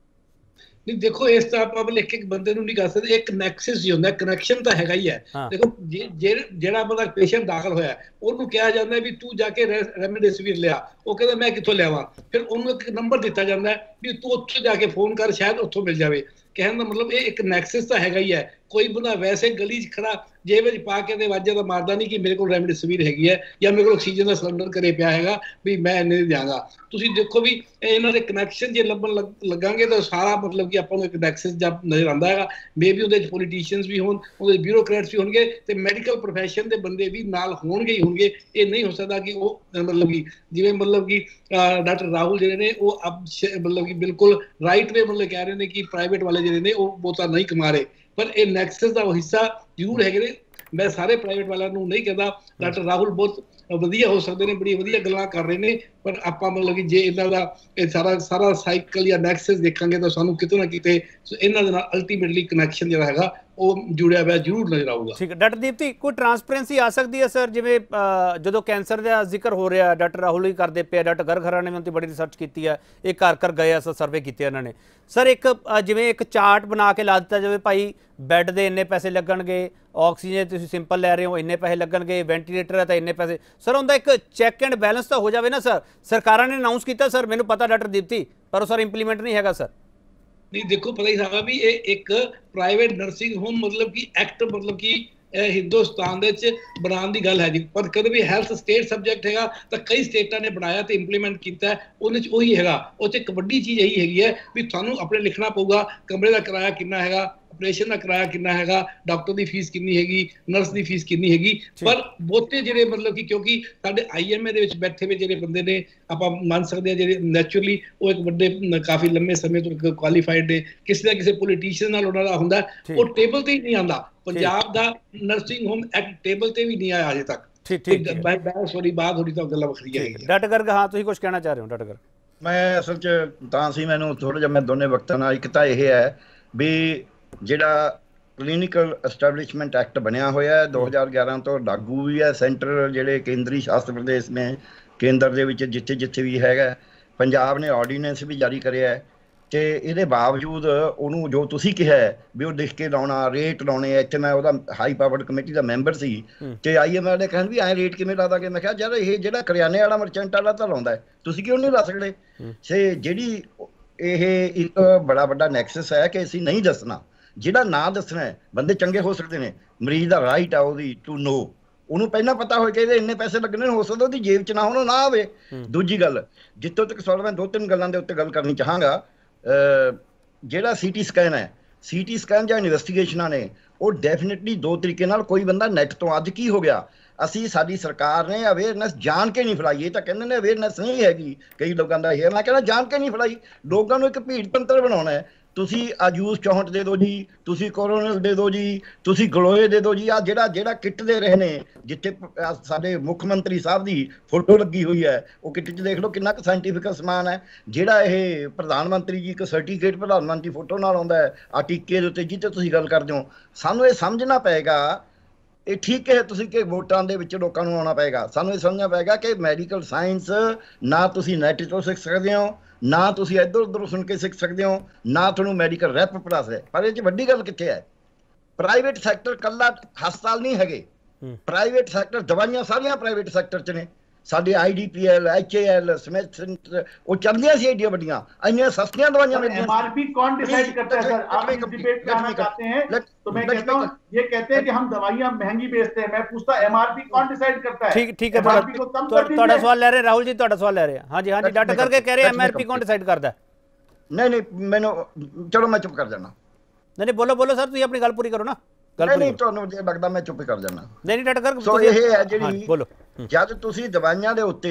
E: नहीं देखो इस तरह आप एक एक बंदे नहीं कर सकते, एक नैक्सस ही होता है, कनैक्शन तो हैगा ही है। देखो ਜਿਹੜਾ ਬੰਦਾ ਪੇਸ਼ੈਂਟ ਦਾਖਲ ਹੋਇਆ ਉਹਨੂੰ ਕਿਹਾ ਜਾਂਦਾ ਵੀ ਤੂੰ ਜਾ ਕੇ ਰੈਮਡੇਸਿਵਿਰ ਲਿਆ, ਉਹ ਕਹਿੰਦਾ ਮੈਂ ਕਿੱਥੋਂ ਲਿਆਵਾਂ, ਫਿਰ ਉਹਨੂੰ ਇੱਕ ਨੰਬਰ ਦਿੱਤਾ ਜਾਂਦਾ ਵੀ ਤੂੰ ਉੱਥੇ ਜਾ ਕੇ ਫੋਨ ਕਰ, ਸ਼ਾਇਦ ਉੱਥੋਂ ਮਿਲ ਜਾਵੇ। ਕਹਿਣ ਦਾ ਮਤਲਬ ਇਹ ਇੱਕ ਨੈਕਸਸ ਤਾਂ ਹੈਗਾ ਹੀ ਹੈ। ਕੋਈ ਬੰਦਾ ਵੈਸੇ ਗਲੀ 'ਚ ਖੜਾ ਜੇਬ ਵਿੱਚ ਪਾ ਕੇ ਤੇ ਵਾਜਾ ਤਾਂ ਮਾਰਦਾ ਨਹੀਂ ਕਿ ਮੇਰੇ ਕੋਲ ਰੈਮਡੇਸਿਵਿਰ ਹੈਗੀ ਹੈ ਜਾਂ ਮੇਰੇ ਕੋਲ ਆਕਸੀਜਨ ਦਾ ਸਿਲੰਡਰ ਘਰੇ ਪਿਆ ਹੈਗਾ ਵੀ ਮੈਂ ਇੰਨੇ ਦਿਆਂਗਾ। ਤੁਸੀਂ ਦੇਖੋ ਵੀ ਇਹਨਾਂ ਦੇ ਕਨੈਕਸ਼ਨ ਜੇ ਲੱਭਣ ਲੱਗਾਂਗੇ ਤਾਂ ਸਾਰਾ ਮਤਲਬ ਕਿ ਆਪਾਂ ਨੂੰ ਇੱਕ ਨੈਕਸਸ ਜਬ ਨਜ਼ਰ ਆਉਂਦਾ ਹੈਗਾ। ਮੇਬੀ ਉਹਦੇ 'ਚ ਪੋਲੀਟੀਸ਼ੀਅਨਸ ਵੀ ਹੋਣ, ਉਹਦੇ ਬਿਊਰੋਕਰੈਟਸ ਵੀ ਹੋਣਗੇ ਤੇ ਮੈਡੀਕਲ ਪ੍ਰੋਫੈਸ਼ਨ ਦੇ ਬੰਦੇ ਵੀ ਨਾਲ ਹੋਣਗੇ ਹੀ ਹੋਣਗੇ। ਇਹ ਨਹੀਂ ਹੋ ਸਕਦਾ ਕਿ ਉਹ ਮਤਲਬ ਕਿ ਜਿਵੇਂ ਮਤਲਬ ਕਿ ਡਾਕਟਰ ਰਾਹੁਲ ਜਿਹੜੇ ਨੇ ਉਹ ਮਤਲਬ ਕਿ ਬਿਲਕੁਲ ਰਾਈਟ ਵੇ ਮਤਲਬ ਕਹਿ ਰਹੇ ਨੇ ਕਿ ਪ੍ਰਾਈਵੇਟ ਵਾਲੇ ਜਿਹੜੇ ਨੇ ਉਹ ਬਹੁਤਾ ਨਹੀਂ ਕਮਾ ਰਹੇ, ਪਰ ਇਹ ਨੈਕਸਸ ਦਾ ਹਿੱਸਾ ਜ਼ਰੂਰ ਹੈਗੇ ਨੇ। ਮੈਂ ਸਾਰੇ ਪ੍ਰਾਈਵੇਟ ਵਾਲਿਆਂ ਨੂੰ ਨਹੀਂ ਕਹਿੰਦਾ, ਡਾਕਟਰ ਰਾਹੁਲ ਬਹੁਤ ਵਧੀਆ ਹੋ ਸਕਦੇ ਨੇ, ਬੜੀ ਵਧੀਆ ਗੱਲਾਂ ਕਰ ਰਹੇ ਨੇ, ਪਰ ਆਪਾਂ ਮਤਲਬ ਕਿ ਜੇ ਇਹਨਾਂ ਦਾ ਇਹ ਸਾਰਾ ਸਾਈਕਲ ਜਾਂ ਨੈਕਸਸ ਦੇਖਾਂਗੇ ਤਾਂ ਸਾਨੂੰ ਕਿਤੇ ਨਾ ਕਿਤੇ ਇਹਨਾਂ ਦੇ ਨਾਲ ਅਲਟੀਮੇਟਲੀ ਕਨੈਕਸ਼ਨ ਜਿਹੜਾ ਹੈਗਾ ਉਹ ਜੁੜਿਆ ਹੋਇਆ ਜ਼ਰੂਰ ਨਜ਼ਰ ਆਊਗਾ।
A: ਠੀਕ ਹੈ ਡਾਕਟਰ ਦੀਪਤੀ, ਕੋਈ ਟਰਾਂਸਪੇਰੈਂਸੀ ਆ ਸਕਦੀ ਹੈ ਸਰ? ਜਿਵੇਂ ਜਦੋਂ ਕੈਂਸਰ ਦਾ ਜ਼ਿਕਰ ਹੋ ਰਿਹਾ, ਡਾਕਟਰ ਰਾਹੁਲ ਵੀ ਕਰਦੇ ਪਏ, ਡਾਕਟਰ ਗਰਗ ਨੇ ਵੀ ਉਹਦੀ ਬੜੀ ਰਿਸਰਚ ਕੀਤੀ ਹੈ, ਇਹ ਘਰ ਘਰ ਗਏ ਸਰ, ਸਰਵੇ ਕੀਤੇ ਇਹਨਾਂ ਨੇ ਸਰ। ਇੱਕ ਜਿਵੇਂ ਇੱਕ ਚਾਰਟ ਬਣਾ ਕੇ ਲਾ ਦਿੱਤਾ ਜਾਵੇ, ਭਾਈ ਬੈੱਡ ਦੇ ਇੰਨੇ ਪੈਸੇ ਲੱਗਣਗੇ, ਆਕਸੀਜਨ ਤੁਸੀਂ ਸਿੰਪਲ ਲੈ ਰਹੇ ਹੋ ਇੰਨੇ ਪੈਸੇ ਲੱਗਣਗੇ, ਵੈਂਟੀਲੇਟਰ ਹੈ ਤਾਂ ਇੰਨੇ ਪੈਸੇ। ਸਰ ਉਹਦਾ ਇੱਕ ਚੈੱਕ ਐਂਡ ਬੈਲੈਂਸ ਤਾਂ ਹੋ ਜਾਵੇ ਨਾ ਸਰ। ਸਰਕਾਰਾਂ ਨੇ ਅਨਾਊਂਸ ਕੀਤਾ ਸਰ, ਮੈਨੂੰ ਪਤਾ ਡਾਕਟਰ ਦੀਪਤੀ, ਪਰ ਉਹ ਸਰ ਇੰਪਲੀਮੈਂਟ ਨਹੀਂ ਹੈਗਾ ਸਰ।
E: ਨਹੀਂ ਦੇਖੋ ਪਤਾ ਹੀ ਸਾਰਾ ਵੀ ਇਹ ਇੱਕ ਪ੍ਰਾਈਵੇਟ ਨਰਸਿੰਗ ਹੋਮ ਮਤਲਬ ਕਿ ਐਕਟ ਮਤਲਬ ਕਿ ਹਿੰਦੁਸਤਾਨ ਦੇ ਵਿੱਚ ਬਣਾਉਣ ਦੀ ਗੱਲ ਹੈ ਜੀ, ਪਰ ਕਦੇ ਵੀ ਹੈਲਥ ਸਟੇਟ ਸਬਜੈਕਟ ਹੈਗਾ ਤਾਂ ਕਈ ਸਟੇਟਾਂ ਨੇ ਬਣਾਇਆ ਤੇ ਇੰਪਲੀਮੈਂਟ ਕੀਤਾ, ਉਹਦੇ 'ਚ ਉਹੀ ਹੈਗਾ। ਉਹ 'ਚ ਇੱਕ ਵੱਡੀ ਚੀਜ਼ ਇਹੀ ਹੈਗੀ ਹੈ ਵੀ ਤੁਹਾਨੂੰ ਆਪਣੇ ਲਿਖਣਾ ਪਊਗਾ ਕਮਰੇ ਦਾ ਕਿਰਾਇਆ ਕਿੰਨਾ ਹੈਗਾ, ਆਪਰੇਸ਼ਨ ਦਾ ਕਿਰਾਇਆ ਕਿੰਨਾ ਹੈਗਾ, ਡਾਕਟਰ ਦੀ ਫੀਸ ਕਿੰਨੀ ਹੈਗੀ, ਨਰਸ ਦੀ ਫੀਸ ਕਿੰਨੀ ਹੈਗੀ। ਪਰ ਬਹੁਤੇ ਜਿਹੜੇ ਮਤਲਬ ਕਿ ਕਿਉਂਕਿ ਸਾਡੇ IMA ਦੇ ਵਿੱਚ ਬੈਠੇ ਹੋਏ ਜਿਹੜੇ ਬੰਦੇ ਨੇ ਆਪਾਂ ਮੰਨ ਸਕਦੇ ਹਾਂ ਜਿਹੜੇ ਨੈਚੁਰਲੀ ਉਹ ਇੱਕ ਵੱਡੇ ਕਾਫੀ ਲੰਮੇ ਸਮੇਂ ਤੋਂ ਕੁਆਲੀਫਾਈਡ ਨੇ, ਕਿਸੇ ਨਾ ਕਿਸੇ ਪੋਲੀਟੀਸ਼ੀਅਨ ਨਾਲ ਉਹਨਾਂ ਦਾ ਹੁੰਦਾ, ਉਹ ਟੇਬਲ ਤੇ ਹੀ ਨਹੀਂ ਆਉਂਦਾ। ਪੰਜਾਬ ਦਾ ਨਰਸਿੰਗ ਹੋਮ ਐਕਟ ਟੇਬਲ ਤੇ ਵੀ ਨਹੀਂ ਆਇਆ ਅਜੇ ਤੱਕ।
A: ਠੀਕ
E: ਸੋਰੀ ਬਾਤ ਹੋਣੀ ਤਾਂ ਗੱਲਾਂ ਵੱਖਰੀਆਂ ਹੈਗੀਆਂ।
A: ਡਾਕਟਰ ਗਰਗ ਹਾਂ ਤੁਸੀਂ ਕੁਝ ਕਹਿਣਾ ਚਾਹ ਰਹੇ ਹੋ? ਡਾਕਟਰ ਗਰਗ
C: ਮੈਂ ਅਸਲ 'ਚ ਤਾਂ ਸੀ ਮੈਨੂੰ ਥੋੜ੍ਹਾ ਜਿਹਾ ਮੈਂ ਦੋਨੇ ਵਕਤਾਂ ਨਾਲ, ਇੱਕ ਤਾਂ ਇਹ ਹੈ ਵੀ ਜਿਹੜਾ ਕਲੀਨਿਕਲ ਐਸਟੈਬਲਿਸ਼ਮੈਂਟ ਐਕਟ ਬਣਿਆ ਹੋਇਆ 2011 ਤੋਂ ਲਾਗੂ ਵੀ ਹੈ, ਸੈਂਟਰ ਜਿਹੜੇ ਕੇਂਦਰੀ ਸ਼ਾਸਤ ਪ੍ਰਦੇਸ਼ ਨੇ ਕੇਂਦਰ ਦੇ ਵਿੱਚ ਜਿੱਥੇ ਜਿੱਥੇ ਵੀ ਹੈਗਾ, ਪੰਜਾਬ ਨੇ ਆਰਡੀਨੈਂਸ ਵੀ ਜਾਰੀ ਕਰਿਆ ਹੈ ਤੇ ਇਹਦੇ ਬਾਵਜੂਦ ਉਹਨੂੰ ਜੋ ਤੁਸੀਂ ਕਿਹਾ ਵੀ ਉਹ ਲਿਖ ਕੇ ਲਾਉਣਾ, ਰੇਟ ਲਾਉਣੇ। ਇੱਥੇ ਮੈਂ ਉਹਦਾ ਹਾਈ ਪਾਵਰਡ ਕਮੇਟੀ ਦਾ ਮੈਂਬਰ ਸੀ ਤੇ IMA ਵਾਲੇ ਕਹਿੰਦੇ ਵੀ ਐਂ ਰੇਟ ਕਿਵੇਂ ਲਾ ਦਾਂਗੇ। ਮੈਂ ਕਿਹਾ ਯਾਰ ਇਹ ਜਿਹੜਾ ਕਰਿਆਨੇ ਵਾਲਾ ਮਰਚੈਂਟ ਵਾਲਾ ਤਾਂ ਲਾਉਂਦਾ ਹੈ, ਤੁਸੀਂ ਕਿਉਂ ਨਹੀਂ ਲਾ ਸਕਦੇ? ਸੇ ਜਿਹੜੀ ਇਹ ਇੱਕ ਬੜਾ ਵੱਡਾ ਨੈਕਸਸ ਹੈ ਕਿ ਅਸੀਂ ਨਹੀਂ ਦੱਸਣਾ, ਜਿਹੜਾ ਨਾ ਦੱਸਣਾ ਹੈ ਬੰਦੇ ਚੰਗੇ ਹੋ ਸਕਦੇ ਨੇ, ਮਰੀਜ਼ ਦਾ ਰਾਈਟ ਆ ਉਹਦੀ ਟੂ ਨੋ, ਉਹਨੂੰ ਪਹਿਲਾਂ ਪਤਾ ਹੋਏ ਕਿ ਇਹਦੇ ਇੰਨੇ ਪੈਸੇ ਲੱਗਣੇ, ਹੋ ਸਕਦਾ ਉਹਦੀ ਜੇਬ 'ਚ ਨਾ ਹੋਣ, ਨਾ ਆਵੇ। ਦੂਜੀ ਗੱਲ ਜਿੱਥੋਂ ਤੱਕ ਸਵਾਲ, ਮੈਂ 2-3 ਗੱਲਾਂ ਦੇ ਉੱਤੇ ਗੱਲ ਕਰਨੀ ਚਾਹਾਂਗਾ। ਜਿਹੜਾ CT ਸਕੈਨ ਹੈ, CT ਸਕੈਨ ਜਾਂ ਇਨਵੈਸਟੀਗੇਸ਼ਨਾਂ ਨੇ ਉਹ ਡੈਫੀਨੇਟਲੀ ਦੋ ਤਰੀਕੇ ਨਾਲ, ਕੋਈ ਬੰਦਾ ਨੈਟ ਤੋਂ, ਅੱਜ ਕੀ ਹੋ ਗਿਆ ਅਸੀਂ ਸਾਡੀ ਸਰਕਾਰ ਨੇ ਅਵੇਅਰਨੈਸ ਜਾਣ ਕੇ ਨਹੀਂ ਫੈਲਾਈ। ਇਹ ਤਾਂ ਕਹਿੰਦੇ ਨੇ ਅਵੇਅਰਨੈਸ ਨਹੀਂ ਹੈਗੀ ਕਈ ਲੋਕਾਂ ਦਾ, ਇਹ ਮੈਂ ਕਹਿੰਦਾ ਜਾਣ ਕੇ ਨਹੀਂ ਫੈਲਾਈ। ਲੋਕਾਂ ਨੂੰ ਇੱਕ ਭੀੜ ਪੰਤਰ ਬਣਾਉਣਾ ਹੈ। ਤੁਸੀਂ ਆਯੂਸ਼ 64 ਦੇ ਦਿਓ ਜੀ, ਤੁਸੀਂ ਕੋਰੋਨਲ ਦੇ ਦਿਓ ਜੀ, ਤੁਸੀਂ ਗਲੋਏ ਦੇ ਦਿਓ ਜੀ। ਆ ਜਿਹੜਾ ਕਿੱਟ ਦੇ ਰਹੇ ਨੇ, ਜਿੱਥੇ ਸਾਡੇ ਮੁੱਖ ਮੰਤਰੀ ਸਾਹਿਬ ਦੀ ਫੋਟੋ ਲੱਗੀ ਹੋਈ ਹੈ, ਉਹ ਕਿੱਟ 'ਚ ਦੇਖ ਲਓ ਕਿੰਨਾ ਕੁ ਸਾਇੰਟੀਫਿਕ ਸਮਾਨ ਹੈ। ਜਿਹੜਾ ਇਹ ਪ੍ਰਧਾਨ ਮੰਤਰੀ ਜੀ ਇੱਕ ਸਰਟੀਫਿਕੇਟ ਪ੍ਰਧਾਨ ਮੰਤਰੀ ਫੋਟੋ ਨਾਲ ਆਉਂਦਾ ਹੈ ਆ ਟੀਕੇ ਦੇ ਉੱਤੇ, ਜਿੱਥੇ ਤੁਸੀਂ ਗੱਲ ਕਰਦੇ ਹੋ, ਸਾਨੂੰ ਇਹ ਸਮਝਣਾ ਪਏਗਾ। ਇਹ ਠੀਕ ਹੈ ਤੁਸੀਂ ਕਿ ਵੋਟਾਂ ਦੇ ਵਿੱਚ ਲੋਕਾਂ ਨੂੰ ਆਉਣਾ ਪਏਗਾ, ਸਾਨੂੰ ਇਹ ਸਮਝਣਾ ਪਏਗਾ ਕਿ ਮੈਡੀਕਲ ਸਾਇੰਸ ਨਾ ਤੁਸੀਂ ਨੈਟ ਤੋਂ ਸਿੱਖ ਸਕਦੇ ਹੋ, ਨਾ ਤੁਸੀਂ ਇੱਧਰ ਉੱਧਰ ਸੁਣ ਕੇ ਸਿੱਖ ਸਕਦੇ ਹੋ, ਨਾ ਤੁਹਾਨੂੰ ਮੈਡੀਕਲ ਰੈਪ ਪੜ੍ਹਾ ਸਕਦੇ। ਪਰ ਇਹ 'ਚ ਵੱਡੀ ਗੱਲ ਕਿੱਥੇ ਹੈ? ਪ੍ਰਾਈਵੇਟ ਸੈਕਟਰ ਕੱਲਾ ਹਸਪਤਾਲ ਨਹੀਂ ਹੈਗੇ, ਪ੍ਰਾਈਵੇਟ ਸੈਕਟਰ ਦਵਾਈਆਂ ਸਾਰੀਆਂ ਪ੍ਰਾਈਵੇਟ ਸੈਕਟਰ 'ਚ ਨੇ। ਸਾਡੇ IDPL, HAL, ਸਮਿਥ ਉਹ ਚੱਲਦੀਆਂ ਸੀ ਏਡੀਆਂ ਵੱਡੀਆਂ, ਇੰਨੀਆਂ ਸਸਤੀਆਂ ਦਵਾਈਆਂ ਮਿਲਦੀਆਂ।
D: MRP कौन डिसाइड करता है सर? आप इस डिबेट में आना चाहते हैं तो मैं कहता हूं, ये कहते हैं कि हम दवाइयां महंगी बेचते हैं, मैं पूछता MRP कौन डिसाइड करता है? ठीक है, MRP को कम कर दीजिए।
A: ਤੁਹਾਡਾ ਸਵਾਲ ਲੈ ਰਹੇ ਰਾਹੁਲ ਜੀ, ਤੁਹਾਡਾ ਸਵਾਲ ਲੈ ਰਹੇ ਹਾਂ ਜੀ। ਹਾਂਜੀ ਡਾਕਟਰ ਕਰਕੇ ਕਹਿ ਰਹੇ MRP ਕੌਣ ਡਿਸਾਈਡ ਕਰਦਾ?
C: ਨਹੀਂ ਮੈਨੂੰ ਚਲੋ ਮੈਂ ਚੁੱਪ ਕਰ ਜਾਣਾ।
A: ਨਹੀਂ ਬੋਲੋ ਸਰ, ਤੁਸੀਂ ਆਪਣੀ ਗੱਲ ਪੂਰੀ ਕਰੋ ਨਾ।
C: ਨਹੀਂ ਤੁਹਾਨੂੰ ਜੇ ਲੱਗਦਾ ਮੈਂ ਚੁੱਪ ਕਰ ਜਾਣਾ।
A: ਨਹੀਂ ਡਾਕਟਰ
C: ਸੋ ਇਹ ਹੈ ਜਿਹੜੀ, ਜਦ ਤੁਸੀਂ ਦਵਾਈਆਂ ਦੇ ਉੱਤੇ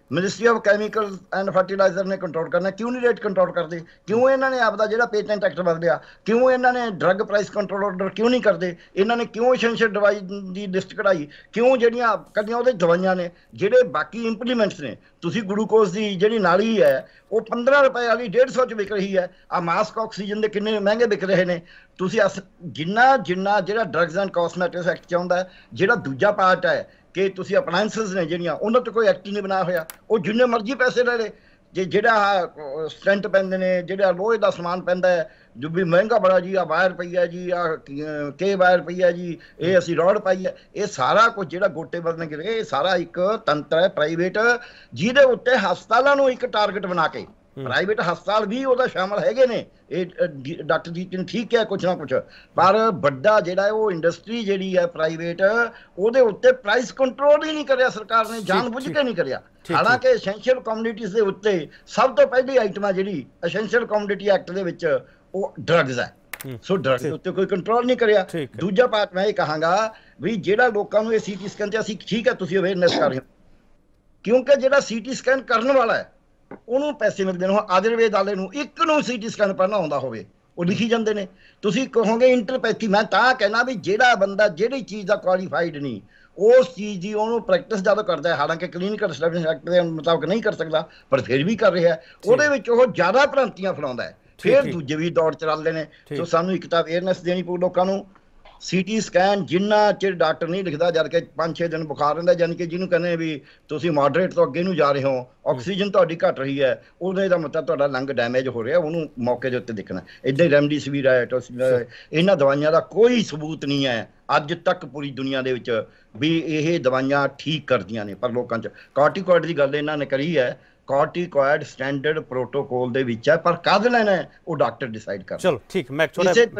C: ministry of chemical and fertiliser ਨੇ ਕੰਟਰੋਲ ਕਰਨਾ, ਕਿਉਂ ਨਹੀਂ ਰੇਟ ਕੰਟਰੋਲ ਕਰਦੇ? ਕਿਉਂ ਇਹਨਾਂ ਨੇ ਆਪਦਾ ਜਿਹੜਾ ਪੇਟੈਂਟ ਐਕਟ ਬਦਲਿਆ? ਕਿਉਂ ਇਹਨਾਂ ਨੇ ਡਰੱਗ ਪ੍ਰਾਈਸ ਕੰਟਰੋਲ ਆਰਡਰ ਕਿਉਂ ਨਹੀਂ ਕਰਦੇ? ਇਹਨਾਂ ਨੇ ਕਿਉਂ ਐਸੈਂਸ਼ੀਅਲ ਦਵਾਈ ਦੀ ਲਿਸਟ ਕਢਾਈ? ਕਿਉਂ ਜਿਹੜੀਆਂ ਕੱਲੀਆਂ ਉਹਦੇ ਦਵਾਈਆਂ ਨੇ, ਜਿਹੜੇ ਬਾਕੀ ਇੰਪਲੀਮੈਂਟਸ ਨੇ, ਤੁਸੀਂ ਗਲੂਕੋਜ਼ ਦੀ ਜਿਹੜੀ ਨਾਲੀ ਹੈ ਉਹ 15 ਰੁਪਏ ਵਾਲੀ 150 ਚ ਵਿਕ ਰਹੀ ਹੈ। ਆ ਮਾਸਕ ਆਕਸੀਜਨ ਦੇ ਕਿੰਨੇ ਮਹਿੰਗੇ ਵਿਕ ਰਹੇ ਨੇ। ਤੁਸੀਂ ਜਿੰਨਾ ਜਿਹੜਾ ਡਰੱਗਸ ਐਂਡ ਕਾਸਮੈਟਿਕਸ ਐਕਟ ਚਾਹੁੰਦਾ, ਜਿਹੜਾ ਦੂਜਾ ਪਾਰਟ ਹੈ ਕਿ ਤੁਸੀਂ ਅਪਲਾਇੰਸਸ ਨੇ ਜਿਹੜੀਆਂ, ਉਹਨਾਂ 'ਤੇ ਕੋਈ ਐਕਟ ਹੀ ਨਹੀਂ ਬਣਾਇਆ ਹੋਇਆ। ਉਹ ਜਿੰਨੇ ਮਰਜ਼ੀ ਪੈਸੇ ਲੈ ਲਏ। ਜਿਹੜਾ ਸਟੈਂਟ ਪੈਂਦੇ ਨੇ, ਜਿਹੜਾ ਲੋਹੇ ਦਾ ਸਮਾਨ ਪੈਂਦਾ ਹੈ ਜੋ ਵੀ ਮਹਿੰਗਾ ਬੜਾ ਜੀ, ਆ ਵਾਇਰ ਪਈ ਹੈ ਜੀ, ਆ ਕੇ ਵਾਇਰ ਪਈ ਹੈ ਜੀ, ਇਹ ਅਸੀਂ ਰੋਡ ਪਾਈ ਹੈ, ਇਹ ਸਾਰਾ ਕੁਝ ਜਿਹੜਾ ਗੋਟੇ ਬਦਲਣ ਗਿਰੇ, ਇਹ ਸਾਰਾ ਇੱਕ ਤੰਤਰ ਹੈ ਪ੍ਰਾਈਵੇਟ, ਜਿਹਦੇ ਉੱਤੇ ਹਸਪਤਾਲਾਂ ਨੂੰ ਇੱਕ ਟਾਰਗੇਟ ਬਣਾ ਕੇ, ਪ੍ਰਾਈਵੇਟ ਹਸਪਤਾਲ ਵੀ ਉਹਦਾ ਸ਼ਾਮਲ ਹੈਗੇ ਨੇ। ਇਹ ਡਾਕਟਰ ਜੀ ਨੇ ਠੀਕ ਹੈ ਕੁਛ ਨਾ ਕੁਛ, ਪਰ ਵੱਡਾ ਜਿਹੜਾ ਉਹ ਇੰਡਸਟਰੀ ਜਿਹੜੀ ਹੈ ਪ੍ਰਾਈਵੇਟ, ਉਹਦੇ ਉੱਤੇ ਪ੍ਰਾਈਸ ਕੰਟਰੋਲ ਹੀ ਨਹੀਂ ਕਰਿਆ ਸਰਕਾਰ ਨੇ, ਜਾਣ ਬੁੱਝ ਕੇ ਨਹੀਂ ਕਰਿਆ। ਹਾਲਾਂਕਿ ਐਸੈਂਸ਼ੀਅਲ ਕਮੋਡਿਟੀਜ਼ ਦੇ ਉੱਤੇ ਸਭ ਤੋਂ ਪਹਿਲੀ ਆਈਟਮਾਂ ਜਿਹੜੀ ਐਸੈਂਸ਼ੀਅਲ ਕਮੋਡਿਟੀ ਐਕਟ ਦੇ ਵਿੱਚ ਉਹ ਡਰੱਗਸ ਹੈ। ਸੋ ਡਰੱਗਸ ਦੇ ਉੱਤੇ ਕੋਈ ਕੰਟਰੋਲ ਨਹੀਂ ਕਰਿਆ। ਦੂਜਾ ਪਾਰਟ ਮੈਂ ਇਹ ਕਹਾਂਗਾ ਵੀ ਜਿਹੜਾ ਲੋਕਾਂ ਨੂੰ ਇਹ ਸੀਟੀ ਸਕੈਨ ਤੇ ਅਸੀਂ ਠੀਕ ਹੈ ਤੁਸੀਂ ਅਵੇਅਰਨੈਸ ਕਰ ਰਹੇ ਹੋ, ਕਿਉਂਕਿ ਜਿਹੜਾ ਸੀਟੀ ਸਕੈਨ ਕਰਨ ਵਾਲਾ ਹੈ ਉਹਨੂੰ ਪੈਸੇ ਮਿਲਦੇ ਨੇ। ਹੁਣ ਆਯੁਰਵੇਦ ਵਾਲੇ ਨੂੰ ਇੱਕ ਨੂੰ ਸੀਟੀ ਸਕੈਨ ਪੜ੍ਹਨਾ ਆਉਂਦਾ ਹੋਵੇ, ਉਹ ਲਿਖੀ ਜਾਂਦੇ ਨੇ। ਤੁਸੀਂ ਕਹੋਗੇ ਇੰਟਰਪੈਥੀ, ਮੈਂ ਤਾਂ ਕਹਿਣਾ ਵੀ ਜਿਹੜਾ ਬੰਦਾ ਜਿਹੜੀ ਚੀਜ਼ ਦਾ ਕੁਆਲੀਫਾਈਡ ਨਹੀਂ, ਉਸ ਚੀਜ਼ ਦੀ ਉਹਨੂੰ ਪ੍ਰੈਕਟਿਸ ਜਦੋਂ ਕਰਦਾ ਹੈ, ਹਾਲਾਂਕਿ ਕਲੀਨਿਕਲ ਐਸਟੈਬਲਿਸ਼ਮੈਂਟ ਐਕਟ ਦੇ ਮੁਤਾਬਕ ਨਹੀਂ ਕਰ ਸਕਦਾ, ਪਰ ਫਿਰ ਵੀ ਕਰ ਰਿਹਾ, ਉਹਦੇ ਵਿੱਚ ਉਹ ਜ਼ਿਆਦਾ ਭ੍ਰਾਂਤੀਆਂ ਫੈਲਾਉਂਦਾ ਹੈ। ਫਿਰ ਦੂਜੇ ਵੀ ਦੌੜ ਚਲਾਉਂਦੇ ਨੇ। ਸੋ ਸਾਨੂੰ ਇੱਕ ਤਾਂ ਅਵੇਅਰਨੈਸ ਦੇਣੀ ਪਊ ਲੋਕਾਂ ਨੂੰ। ਸੀਟੀ ਸਕੈਨ ਜਿੰਨਾ ਚਿਰ ਡਾਕਟਰ ਨਹੀਂ ਲਿਖਦਾ, ਜਦ ਕਿ 5-6 ਦਿਨ ਬੁਖਾਰ ਰਹਿੰਦਾ, ਯਾਨੀ ਕਿ ਜਿਹਨੂੰ ਕਹਿੰਦੇ ਵੀ ਤੁਸੀਂ ਮੋਡਰੇਟ ਤੋਂ ਅੱਗੇ ਨੂੰ ਜਾ ਰਹੇ ਹੋ, ਆਕਸੀਜਨ ਤੁਹਾਡੀ ਘਟ ਰਹੀ ਹੈ, ਉਹਦੇ ਦਾ ਮਤਲਬ ਤੁਹਾਡਾ ਲੰਗ ਡੈਮੇਜ ਹੋ ਰਿਹਾ, ਉਹਨੂੰ ਮੌਕੇ ਦੇ ਉੱਤੇ ਦੇਖਣਾ। ਇੱਦਾਂ ਹੀ ਰੈਮਡੀਸਿਵਿਰ ਹੈ, ਇਹਨਾਂ ਦਵਾਈਆਂ ਦਾ ਕੋਈ ਸਬੂਤ ਨਹੀਂ ਹੈ ਅੱਜ ਤੱਕ ਪੂਰੀ ਦੁਨੀਆ ਦੇ ਵਿੱਚ ਵੀ ਇਹ ਦਵਾਈਆਂ ਠੀਕ ਕਰਦੀਆਂ ਨੇ। ਪਰ ਲੋਕਾਂ 'ਚ ਕਾਰਟੀਕੋਇਡ ਦੀ ਗੱਲ ਇਹਨਾਂ ਨੇ ਕਰੀ ਹੈ, ਕਾਰਟੀਕੋਇਡ ਸਟੈਂਡਰਡ ਪ੍ਰੋਟੋਕੋਲ ਦੇ ਵਿੱਚ ਹੈ, ਪਰ ਕਦ ਲੈਣਾ ਹੈ ਉਹ ਡਾਕਟਰ ਡਿਸਾਈਡ ਕਰਦਾ।
A: ਚਲੋ ਠੀਕ, ਮੈਂ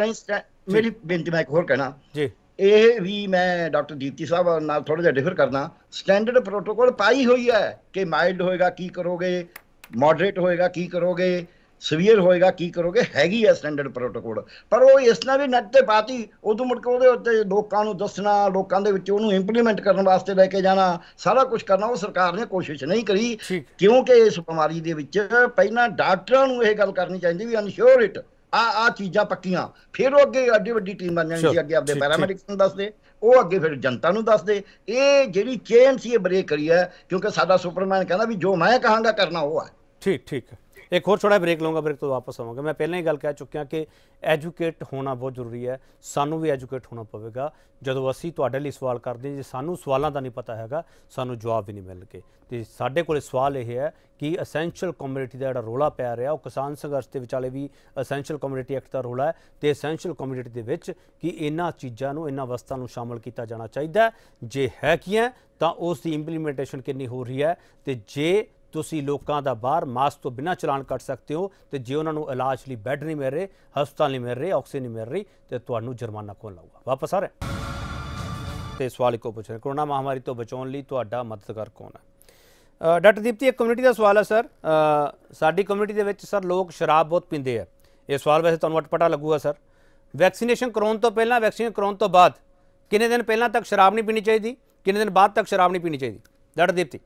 C: ਮੇਰੀ ਬੇਨਤੀ ਮੈਂ ਇੱਕ ਹੋਰ ਕਹਿਣਾ ਜੀ, ਇਹ ਵੀ ਮੈਂ ਡਾਕਟਰ ਦੀਪਤੀ ਸਾਹਿਬ ਨਾਲ ਥੋੜਾ ਜਿਹਾ ਡਿਫਰ ਕਰਨਾ। ਸਟੈਂਡਰਡ ਪ੍ਰੋਟੋਕੋਲ ਪਾਈ ਹੋਈ ਹੈ ਕਿ ਮਾਈਲਡ ਹੋਏਗਾ ਕੀ ਕਰੋਗੇ, ਮੋਡਰੇਟ ਹੋਏਗਾ ਕੀ ਕਰੋਗੇ, ਸਵੀਅਰ ਹੋਏਗਾ ਕੀ ਕਰੋਗੇ, ਹੈਗੀ ਹੈ ਸਟੈਂਡਰਡ ਪ੍ਰੋਟੋਕੋਲ। ਪਰ ਉਹ ਇਸ ਨਾਲ ਵੀ ਨੈਟ ਤੇ ਪਾਤੀ, ਉਦੋਂ ਮੁੜ ਕੇ ਉਹਦੇ ਉੱਤੇ ਲੋਕਾਂ ਨੂੰ ਦੱਸਣਾ, ਲੋਕਾਂ ਦੇ ਵਿੱਚ ਉਹਨੂੰ ਇੰਪਲੀਮੈਂਟ ਕਰਨ ਵਾਸਤੇ ਲੈ ਕੇ ਜਾਣਾ, ਸਾਰਾ ਕੁਝ ਕਰਨਾ, ਉਹ ਸਰਕਾਰ ਨੇ ਕੋਸ਼ਿਸ਼ ਨਹੀਂ ਕਰੀ। ਕਿਉਂਕਿ ਇਸ ਬਿਮਾਰੀ ਦੇ ਵਿੱਚ ਪਹਿਲਾਂ ਡਾਕਟਰਾਂ ਨੂੰ ਇਹ ਗੱਲ ਕਰਨੀ ਚਾਹੀਦੀ ਵੀ ਅਨਸ਼ੋਰ ਇਟ, ਆ ਚੀਜ਼ਾਂ ਪੱਕੀਆਂ, ਫਿਰ ਉਹ ਅੱਗੇ ਐਡੀ ਵੱਡੀ ਟੀਮ ਬਣ ਜਾਣੀ ਸੀ, ਅੱਗੇ ਆਪਦੇ ਪੈਰਾਮੈਡਿਕਸ ਨੂੰ ਦੱਸਦੇ, ਉਹ ਅੱਗੇ ਫਿਰ ਜਨਤਾ ਨੂੰ ਦੱਸਦੇ। ਇਹ ਜਿਹੜੀ ਚੇਨ ਸੀ ਇਹ ਬ੍ਰੇਕ ਕਰੀ ਹੈ, ਕਿਉਂਕਿ ਸਾਡਾ ਸੁਪਰਮੈਨ ਕਹਿੰਦਾ ਵੀ ਜੋ ਮੈਂ ਕਹਾਂਗਾ ਕਰਨਾ ਉਹ ਹੈ।
A: ਠੀਕ एक होर थोड़ा ब्रेक लूँगा, ब्रेक तो वापस आवांगा। मैं पहले ही गल कह चुकिया कि एजुकेट होना बहुत जरूरी है, सानू भी एजुकेट होना पवेगा। जो असी तुहाडे लई सवाल करते जे सानू सवालों का नहीं पता हैगा, सानू जवाब भी नहीं मिल के। तो साडे कोले सवाल यह है कि असैंशियल कम्यूनिटी का जिहड़ा रौला पै रहा, वो किसान संघर्ष के विचाले भी असैंशियल कम्यूनिटी एक्ट का रौला है, तो असैंशियल कम्यूनिटी के विच कि इन्हां चीज़ों नूं, इन्हां वस्तां नूं शामिल किया जाना चाहिए। जे है कि है तो उसकी इंप्लीमेंटेशन कितनी हो रही है, तो जे ਤੁਸੀਂ ਲੋਕਾਂ ਦਾ ਬਾਹਰ ਮਾਸਕ ਤੋਂ ਬਿਨਾਂ ਚਲਾਨ ਕੱਟ ਸਕਦੇ ਹੋ, ਤੇ ਜੇ ਉਹਨਾਂ ਨੂੰ ਇਲਾਜ ਲਈ ਬੈੱਡ ਨਹੀਂ ਮਿਲ ਰਹੇ, ਹਸਪਤਾਲ ਨਹੀਂ ਮਿਲ ਰਹੇ, ਆਕਸੀਜਨ ਨਹੀਂ ਮਿਲ ਰਹੀ, ਤੇ ਤੁਹਾਨੂੰ ਜੁਰਮਾਨਾ ਕੌਣ ਲਾਊਗਾ? ਵਾਪਸ ਆ ਰਹੇ ਤੇ ਸਵਾਲ ਇੱਕੋ ਪੁੱਛ ਰਹੇ, ਕਰੋਨਾ ਮਹਾਮਾਰੀ ਤੋਂ ਬਚਾਉਣ ਲਈ ਤੁਹਾਡਾ ਮਦਦਗਾਰ ਕੌਣ ਹੈ? ਡਾਕਟਰ ਦੀਪਤੀ, ਇੱਕ ਕਮਿਊਨਿਟੀ ਦਾ ਸਵਾਲ ਹੈ ਸਰ। ਸਾਡੀ ਕਮਿਊਨਿਟੀ ਦੇ ਵਿੱਚ ਸਰ ਲੋਕ ਸ਼ਰਾਬ ਬਹੁਤ ਪੀਂਦੇ ਆ। ਇਹ ਸਵਾਲ ਵੈਸੇ ਤੁਹਾਨੂੰ ਅਟਪਟਾ ਲੱਗੂਗਾ ਸਰ। ਵੈਕਸੀਨੇਸ਼ਨ ਕਰਾਉਣ ਤੋਂ ਪਹਿਲਾਂ, ਵੈਕਸੀਨ ਕਰਾਉਣ ਤੋਂ ਬਾਅਦ ਕਿੰਨੇ ਦਿਨ ਪਹਿਲਾਂ ਤੱਕ ਸ਼ਰਾਬ ਨਹੀਂ ਪੀਣੀ ਚਾਹੀਦੀ, ਕਿੰਨੇ ਦਿਨ ਬਾਅਦ ਤੱਕ ਸ਼ਰਾਬ ਨਹੀਂ ਪੀਣੀ ਚਾਹੀਦੀ? ਡਾਕਟਰ ਦੀਪਤੀ।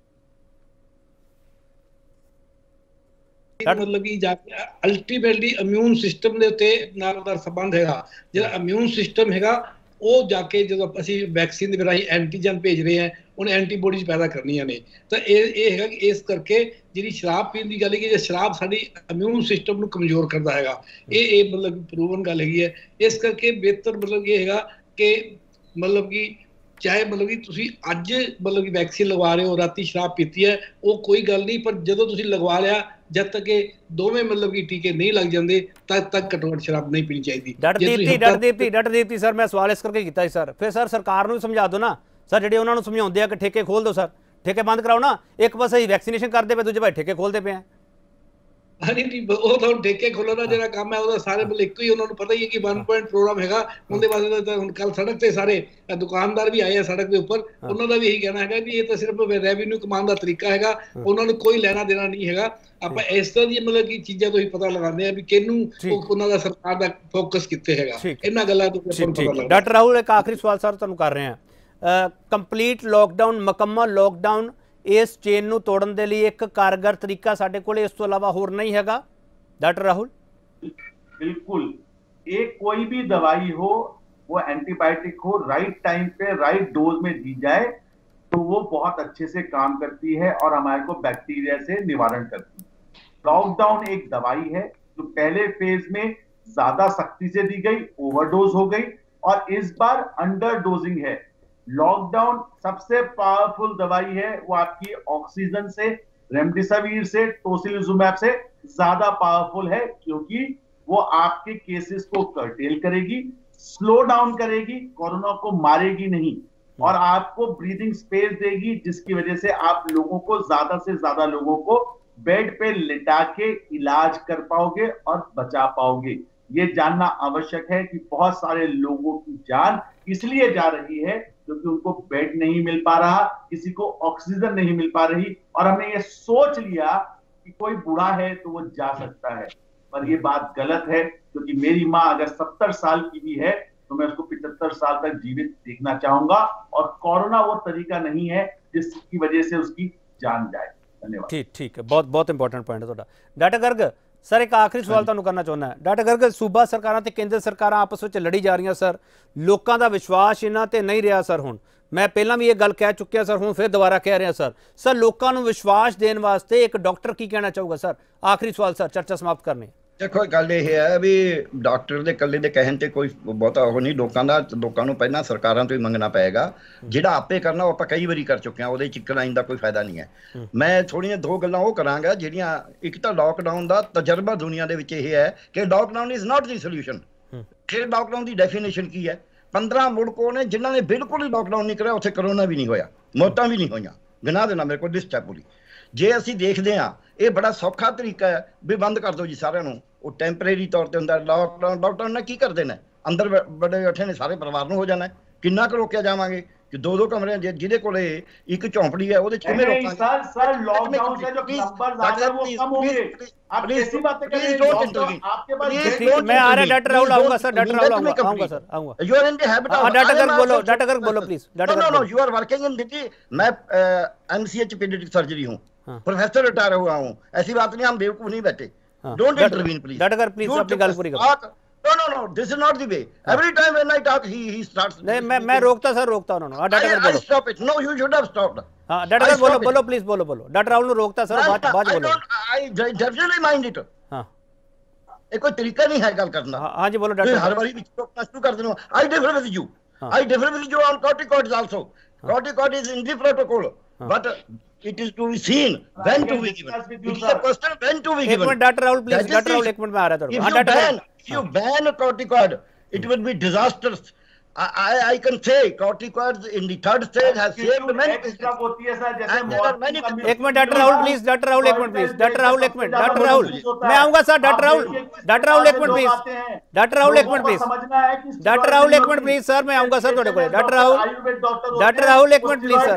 E: मतलब कि अल्टीमेटली इम्यून सिस्टम के उत्ते नाल दा संबंध हैगा। जिहड़ा इम्यून सिस्टम हैगा वो जाके जो असीं वैक्सीन दे राही एंटीजन भेज रहे हैं, उन्हें एंटीबॉडीज पैदा करनियां ने। तो ये हैगा कि इस करके जिहड़ी शराब पीण दी गल है कि शराब साडी इम्यून सिस्टम नूं कमज़ोर करदा हैगा, ये मतलब प्रूवन गल हैगी है। इस करके बेहतर मतलब ये हैगा कि मतलब कि चाहे मतलब कि तुसी अज मतलब कि वैक्सीन लगवा रहे हो, राती शराब पीती है, वो कोई गल नहीं, पर जदों तुसी लगवा लिया, जब तक ये दोवें मतलब कि टीके नहीं लग जाते तब तक घट्टो घट्ट शराब नहीं पीनी चाहिए।
A: डॉक्टर दीप्ति सर, मैं सवाल इस करके किया सर, फिर सर सरकार नूं समझा दो ना सर, जिहड़े उन्हां नूं समझाउंदे आ कि ठेके खोल दो सर, ठेके बंद कराओ ना। एक पासे वैक्सीनेशन करते पे, दूजे पासे ठेके खोलते पे हैं।
E: नहीं वो तो ठेके खोलण दा जिहड़ा काम है वो सारे मतलब एक ही, उन्होंने पता ही है कि 1 पॉइंट प्रोग्राम हैगा, उनके वास्ते हुण कल सड़क ते सारे दुकानदार भी आए हैं सड़क के ऊपर, उन्हों का भी यही कहना है कि ये तो सिर्फ रेवेन्यू कमाने का तरीका हैगा, उन्होंने कोई लेना देना नहीं हैगा। ਆਪਾਂ ਇਸ ਤਰ੍ਹਾਂ ਦੀ मतलब कि चीज़ां तो ही पता लगाते हैं भी किनू उन्हों का सरकार का फोकस कित्ते हैगा, इन्हां गल्लां तो पता लगदा।
A: डॉक्टर राहुल, एक आखिरी सवाल सर तुहानूं कर रहे हैं। कंप्लीट लॉकडाउन, मुकम्मल लॉकडाउन ਇਸ ਚੇਨ ਨੂੰ ਤੋੜਨ ਦੇ ਲਈ ਇੱਕ ਕਾਰਗਰ ਤਰੀਕਾ ਸਾਡੇ ਕੋਲ ਇਸ ਤੋਂ ਇਲਾਵਾ ਹੋਰ ਨਹੀਂ ਹੈਗਾ डॉक्टर राहुल?
D: बिल्कुल, एक कोई भी दवाई हो, वो एंटीबायोटिक हो, राइट टाइम पे राइट डोज में दी जाए तो वो बहुत अच्छे से काम करती है और हमारे को बैक्टीरिया से निवारण करती है। लॉकडाउन एक दवाई है जो पहले फेज में ज्यादा सख्ती से दी गई, ओवरडोज हो गई, और इस बार अंडर डोजिंग है। लॉकडाउन सबसे पावरफुल दवाई है, वो आपकी ऑक्सीजन से, रेमडेसिविर से, टोसिलिजुमैब से ज्यादा पावरफुल है, क्योंकि वो आपके केसेस को कर्टेल करेगी, स्लो डाउन करेगी, कोरोना को मारेगी नहीं, और आपको ब्रीदिंग स्पेस देगी, जिसकी वजह से आप लोगों को, ज्यादा से ज्यादा लोगों को बेड पे लिटा के इलाज कर पाओगे और बचा पाओगे। ये जानना आवश्यक है कि बहुत सारे लोगों की जान इसलिए जा रही है क्योंकि उनको बेड नहीं मिल पा रहा, किसी को ऑक्सीजन नहीं मिल पा रही, और हमने ये सोच लिया कि कोई बूढ़ा है तो वो जा सकता है, पर ये बात गलत है, क्योंकि मेरी माँ अगर 70 साल की भी है तो मैं उसको 75 साल तक जीवित देखना चाहूंगा, और कोरोना वो तरीका नहीं है जिसकी वजह से उसकी जान जाए। धन्यवाद।
A: ठीक है, बहुत बहुत इंपॉर्टेंट पॉइंट है ਤੁਹਾਡਾ। डॉक्टर गर्ग सर, एक आखिरी सवाल ਤੁਹਾਨੂੰ ਕਰਨਾ ਚਾਹੁੰਦਾ ਹਾਂ। डॉक्टर गर्ग, सूबा सरकारां ਤੇ ਕੇਂਦਰ ਸਰਕਾਰਾਂ ਆਪਸ ਵਿੱਚ ਲੜੀ ਜਾ ਰਹੀਆਂ ਸਰ, ਲੋਕਾਂ ਦਾ ਵਿਸ਼ਵਾਸ ਇਹਨਾਂ ਤੇ ਨਹੀਂ ਰਿਹਾ ਸਰ। ਹੁਣ मैं पहला भी ये गल कह चुकिया सर, हूँ फिर दोबारा कह रहा सर लोगों को विश्वास देने वास्ते एक डॉक्टर की कहना चाहूँगा सर? आखिरी सवाल सर, चर्चा समाप्त करनी।
C: देखो गल यह है भी डॉक्टर के कल्ले के कहने से कोई बहुता वो नहीं, लोगों को पहला सरकारों तो ही मंगना पेगा, जिहड़ा आपे करना वो आप कई बारी कर चुके हैं, वो चिक्कन आइन का कोई फायदा नहीं है। मैं थोड़ियां दो गल्लां वो करांगा जिहड़ियां, एक तो लॉकडाउन का तजर्बा दुनिया के विच यह है कि lockdown is not the solution. फिर लॉकडाउन की डेफिनेशन की है? 15 मुल्कों ने जिन्होंने बिल्कुल ही लॉकडाउन नहीं कराया, उत्थे करोना भी नहीं होया, मौतां भी नहीं होईयां, गिना देना मेरे को लिस्ट है पूरी। जे असीं देखदे हां ये बड़ा सौखा तरीका है भी बंद कर दो जी सारिਆਂ ਨੂੰ, वो टैंपरेरी तौर पर हुंदा। लॉकडाउन ने की कर देना, अंदर बड़े बैठे ने सारे परिवार ਨੂੰ हो जाना है, किन्ना क रोकिया जावांगे कि दो कमरे जिहदे कोले एक झोंपड़ी है ਉਹਦੇ ਚ ਕਿਵੇਂ ਰੋਕਾਂਗੇ?
D: सर लॉकडाउन से जो नंबर ज्यादा वो कम होंगे, आप कैसी बातें कर रहे हैं? आपके पास
A: मैं आ रहा डॉक्टर राहुल आऊंगा सर, डॉक्टर राहुल आऊंगा सर, आऊंगा।
C: You are in the habit of
A: doctor Garg बोलो, डॉक्टर गर्ग बोलो please.
C: No no, you are working in Delhi, मैं एमसीएच पीडियाट्रिक सर्जरी हूं, प्रोफेसर रिटायर हुआ हूं, ऐसी बात नहीं, हम बेवकूफ नहीं बैठे। Don't intervene please.
A: Doctor Garg please अपनी गल पूरी करो।
C: No, this is not the way. Every time when I talk, he starts.
A: नहीं, मैं रोकता उन्होंने। हाँ डॉक्टर गर्ग बोलो।
C: I stop it. No, you should have stopped.
A: हाँ डॉक्टर गर्ग बोलो प्लीज, बोलो। डॉक्टर राहुल ने रोकता सर, बात बोलो।
C: I definitely mind it.
A: हाँ,
C: ये कोई तरीका नहीं है गल करना।
A: हाँ जी बोलो डॉक्टर।
C: हर बारी रोकना शुरू कर देना। I differ with you. I differ with you on corticoids also. Corticoid is in the protocol, but it is to be seen when to be given. It is a question when to be given.
A: एक minute doctor Rahul please, doctor Rahul एक minute में आ रहा था। हाँ doctor,
C: if you ban corticoid, it will be disastrous. I can say corticoids in the third stage has saved many people. And there are many people.
A: एक minute doctor Rahul please, doctor Rahul एक minute please, doctor Rahul एक minute, doctor Rahul मैं आऊंगा sir, doctor Rahul एक minute please, doctor Rahul एक minute please, doctor Rahul एक minute please sir, मैं आऊंगा सर थोड़े को। डॉक्टर राहुल एक minute please sir,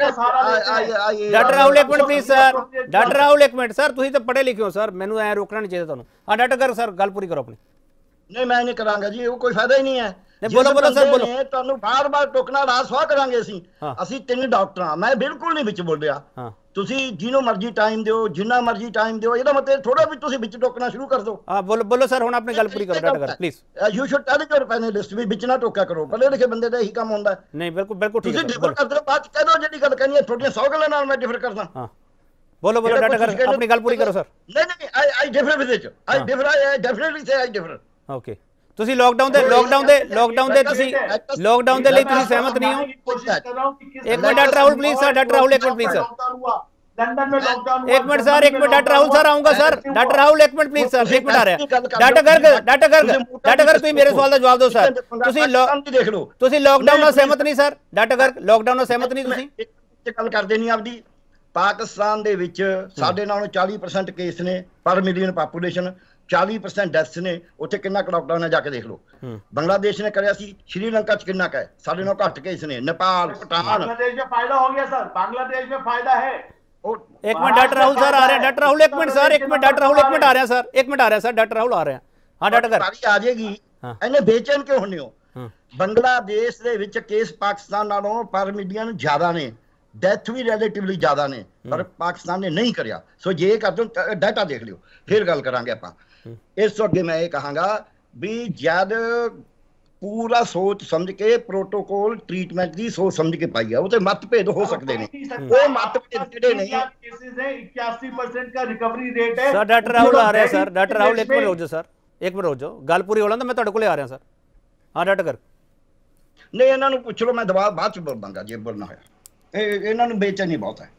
A: doctor Rahul एक minute please sir, doctor Rahul एक मिनट सर, तुसीं तो पढ़े लिखे हो सर, मैनू ऐ रोकना नहीं चाहिए तुहानू। हाँ डॉक्टर गर्ग सर गल पूरी करो अपनी।
C: नहीं मैं नहीं करांगा जी, वो कोई फायदा ही नहीं है।
A: बोलो सर, बोलो।
C: ਤੁਹਾਨੂੰ ਬਾਰ-ਬਾਰ ਟੋਕਣਾ ਰਾਸ ਸਵਾ ਕਰਾਂਗੇ ਅਸੀਂ ਤਿੰਨ ਡਾਕਟਰ ਆ, ਮੈਂ ਬਿਲਕੁਲ ਨਹੀਂ ਵਿੱਚ ਬੋਲਿਆ। ਤੁਸੀਂ ਜਿਹਨੂੰ ਮਰਜ਼ੀ ਟਾਈਮ ਦਿਓ, ਜਿੰਨਾ ਮਰਜ਼ੀ ਟਾਈਮ ਦਿਓ, ਇਹਦਾ ਮਤਲਬ ਥੋੜਾ ਵੀ ਤੁਸੀਂ ਵਿੱਚ ਟੋਕਣਾ ਸ਼ੁਰੂ ਕਰ ਦਿਓ।
A: ਹਾਂ ਬੋਲੋ ਸਰ, ਹੁਣ ਆਪਣੀ ਗੱਲ ਪੂਰੀ ਕਰੋ doctor Garg please.
C: You should tell your panelist ਵੀ ਵਿੱਚ ਨਾ ਟੋਕਿਆ ਕਰੋ, ਪੜ੍ਹੇ ਲਿਖੇ ਬੰਦੇ ਦਾ ਇਹੀ ਕੰਮ ਹੁੰਦਾ।
A: ਨਹੀਂ ਬਿਲਕੁਲ ਠੀਕ ਹੈ।
C: ਤੁਸੀਂ ਡਿਫਰ ਕਰਦੇ ਬਾਅਦ ਚ ਕਹਿ ਦਿਓ ਜਿਹੜੀ ਗੱਲ ਕਹਿਣੀ ਹੈ, ਤੁਹਾਡੀਆਂ 100 ਗੱਲਾਂ ਨਾਲ ਮੈਂ ਡਿਫਰ ਕਰਦਾ।
A: ਹਾਂ बोलो डॉक्टर गर्ग अपनी गल पूरी करो सर।
C: नहीं I differ with it, I definitely say I differ.
A: Okay, ਤੁਸੀਂ ਲੋਕਡਾਊਨ ਦੇ ਤੁਸੀਂ ਲੋਕਡਾਊਨ ਦੇ ਲਈ ਤੁਸੀਂ ਸਹਿਮਤ ਨਹੀਂ ਹੋ? ਇੱਕ minute doctor Rahul please sir, doctor Rahul एक मिनट प्लीज सर,
D: लंदन में लॉकडाउन
A: एक मिनट सर, एक मिनट डॉक्टर राहुल सर आऊंगा सर, डॉक्टर राहुल एक मिनट प्लीज सर, एक मिनट आ रहा है। डॉक्टर गर्ग ਤੁਸੀਂ ਮੇਰੇ ਸਵਾਲ ਦਾ ਜਵਾਬ ਦਿਓ ਸਰ। ਤੁਸੀਂ ਲੋਕਡਾਊਨ ਨਾਲ ਸਹਿਮਤ ਨਹੀਂ ਸਰ? ਡਾਕਟਰ गर्ग ਲੋਕਡਾਊਨ ਨਾਲ ਸਹਿਮਤ ਨਹੀਂ ਤੁਸੀਂ?
C: ਗੱਲ ਕਰਦੇ ਨਹੀਂ ਆਪਦੀ। ਪਾਕਿਸਤਾਨ ਦੇ ਵਿੱਚ ਸਾਡੇ ਨਾਲੋਂ 40% ਕੇਸ ਨੇ ਪਰ ਮਿਲੀਅਨ ਪਾਪੂਲੇਸ਼ਨ, 40% ਡੈਥਸ ਨੇ। ਉੱਥੇ ਕਿੰਨਾ ਕੁ ਲੋਕਡਾਊਨ ਹੈ ਜਾ ਕੇ ਦੇਖ ਲਓ। ਬੰਗਲਾदेश ਨੇ ਕਰਿਆ ਸੀ, श्रीलंका ਚ कितना का है, ਸਾਡੇ ਨਾਲੋਂ ਘੱਟ ਕੇਸ ਨੇ। नेपाल, भूटान,
D: बांग्लादेश में फायदा हो गया सर, बांग्लादेश में फायदा है।
A: एक मिनट डॉक्टर राहुल सर आ रहे हैं, डॉक्टर राहुल एक मिनट सर, एक मिनट डॉक्टर राहुल एक मिनट आ रहे हैं सर, एक मिनट आ रहे हैं सर, डॉक्टर राहुल आ रहे हैं। हाँ डॉक्टर गर्ग
C: आ जाएगी। ਇਹਨੇ ਬੇਚੈਨ ਕਿਉਂ ਹੁੰਦੇ ਹੋ? ਬੰਗਲਾदेश ਦੇ ਵਿੱਚ ਕੇਸ ਪਾਕਿਸਤਾਨ ਨਾਲੋਂ ਪਰ ਮਿਲੀਅਨ ਜ਼ਿਆਦਾ ਨੇ, ਡੈਥ ਵੀ ਰਿਲੇਟਿਵਲੀ ਜ਼ਿਆਦਾ ਨੇ, पर पाकिस्तान ने नहीं करिया। सो जे कर दो डाटा देख लियो, फिर गल करांगे आपां। इस तो अगे मैं ये कहांगा भी जद पूरा सोच समझ के प्रोटोकॉल ट्रीटमेंट की सोच समझ के पाई है, वो तो मतभेद हो सकते हैं, वो मतभेद जेडे नहीं।
D: केसेस है 81% का रिकवरी रेट है।
A: सर डॉक्टर राहुल आ रहे हैं सर, डॉक्टर राहुल एक मिनट रुक जाओ सर, एक मिनट रुक जाओ, गल पूरी हो लें तो मैं तुहाडे कोले आ रहा सर। हाँ डॉक्टर कर
C: नहीं इन्हां नूं पुछ लो, मैं दवा बाद च बोलांगा जे बोलना होया। इन्हां नूं बेचैनी बहुत है।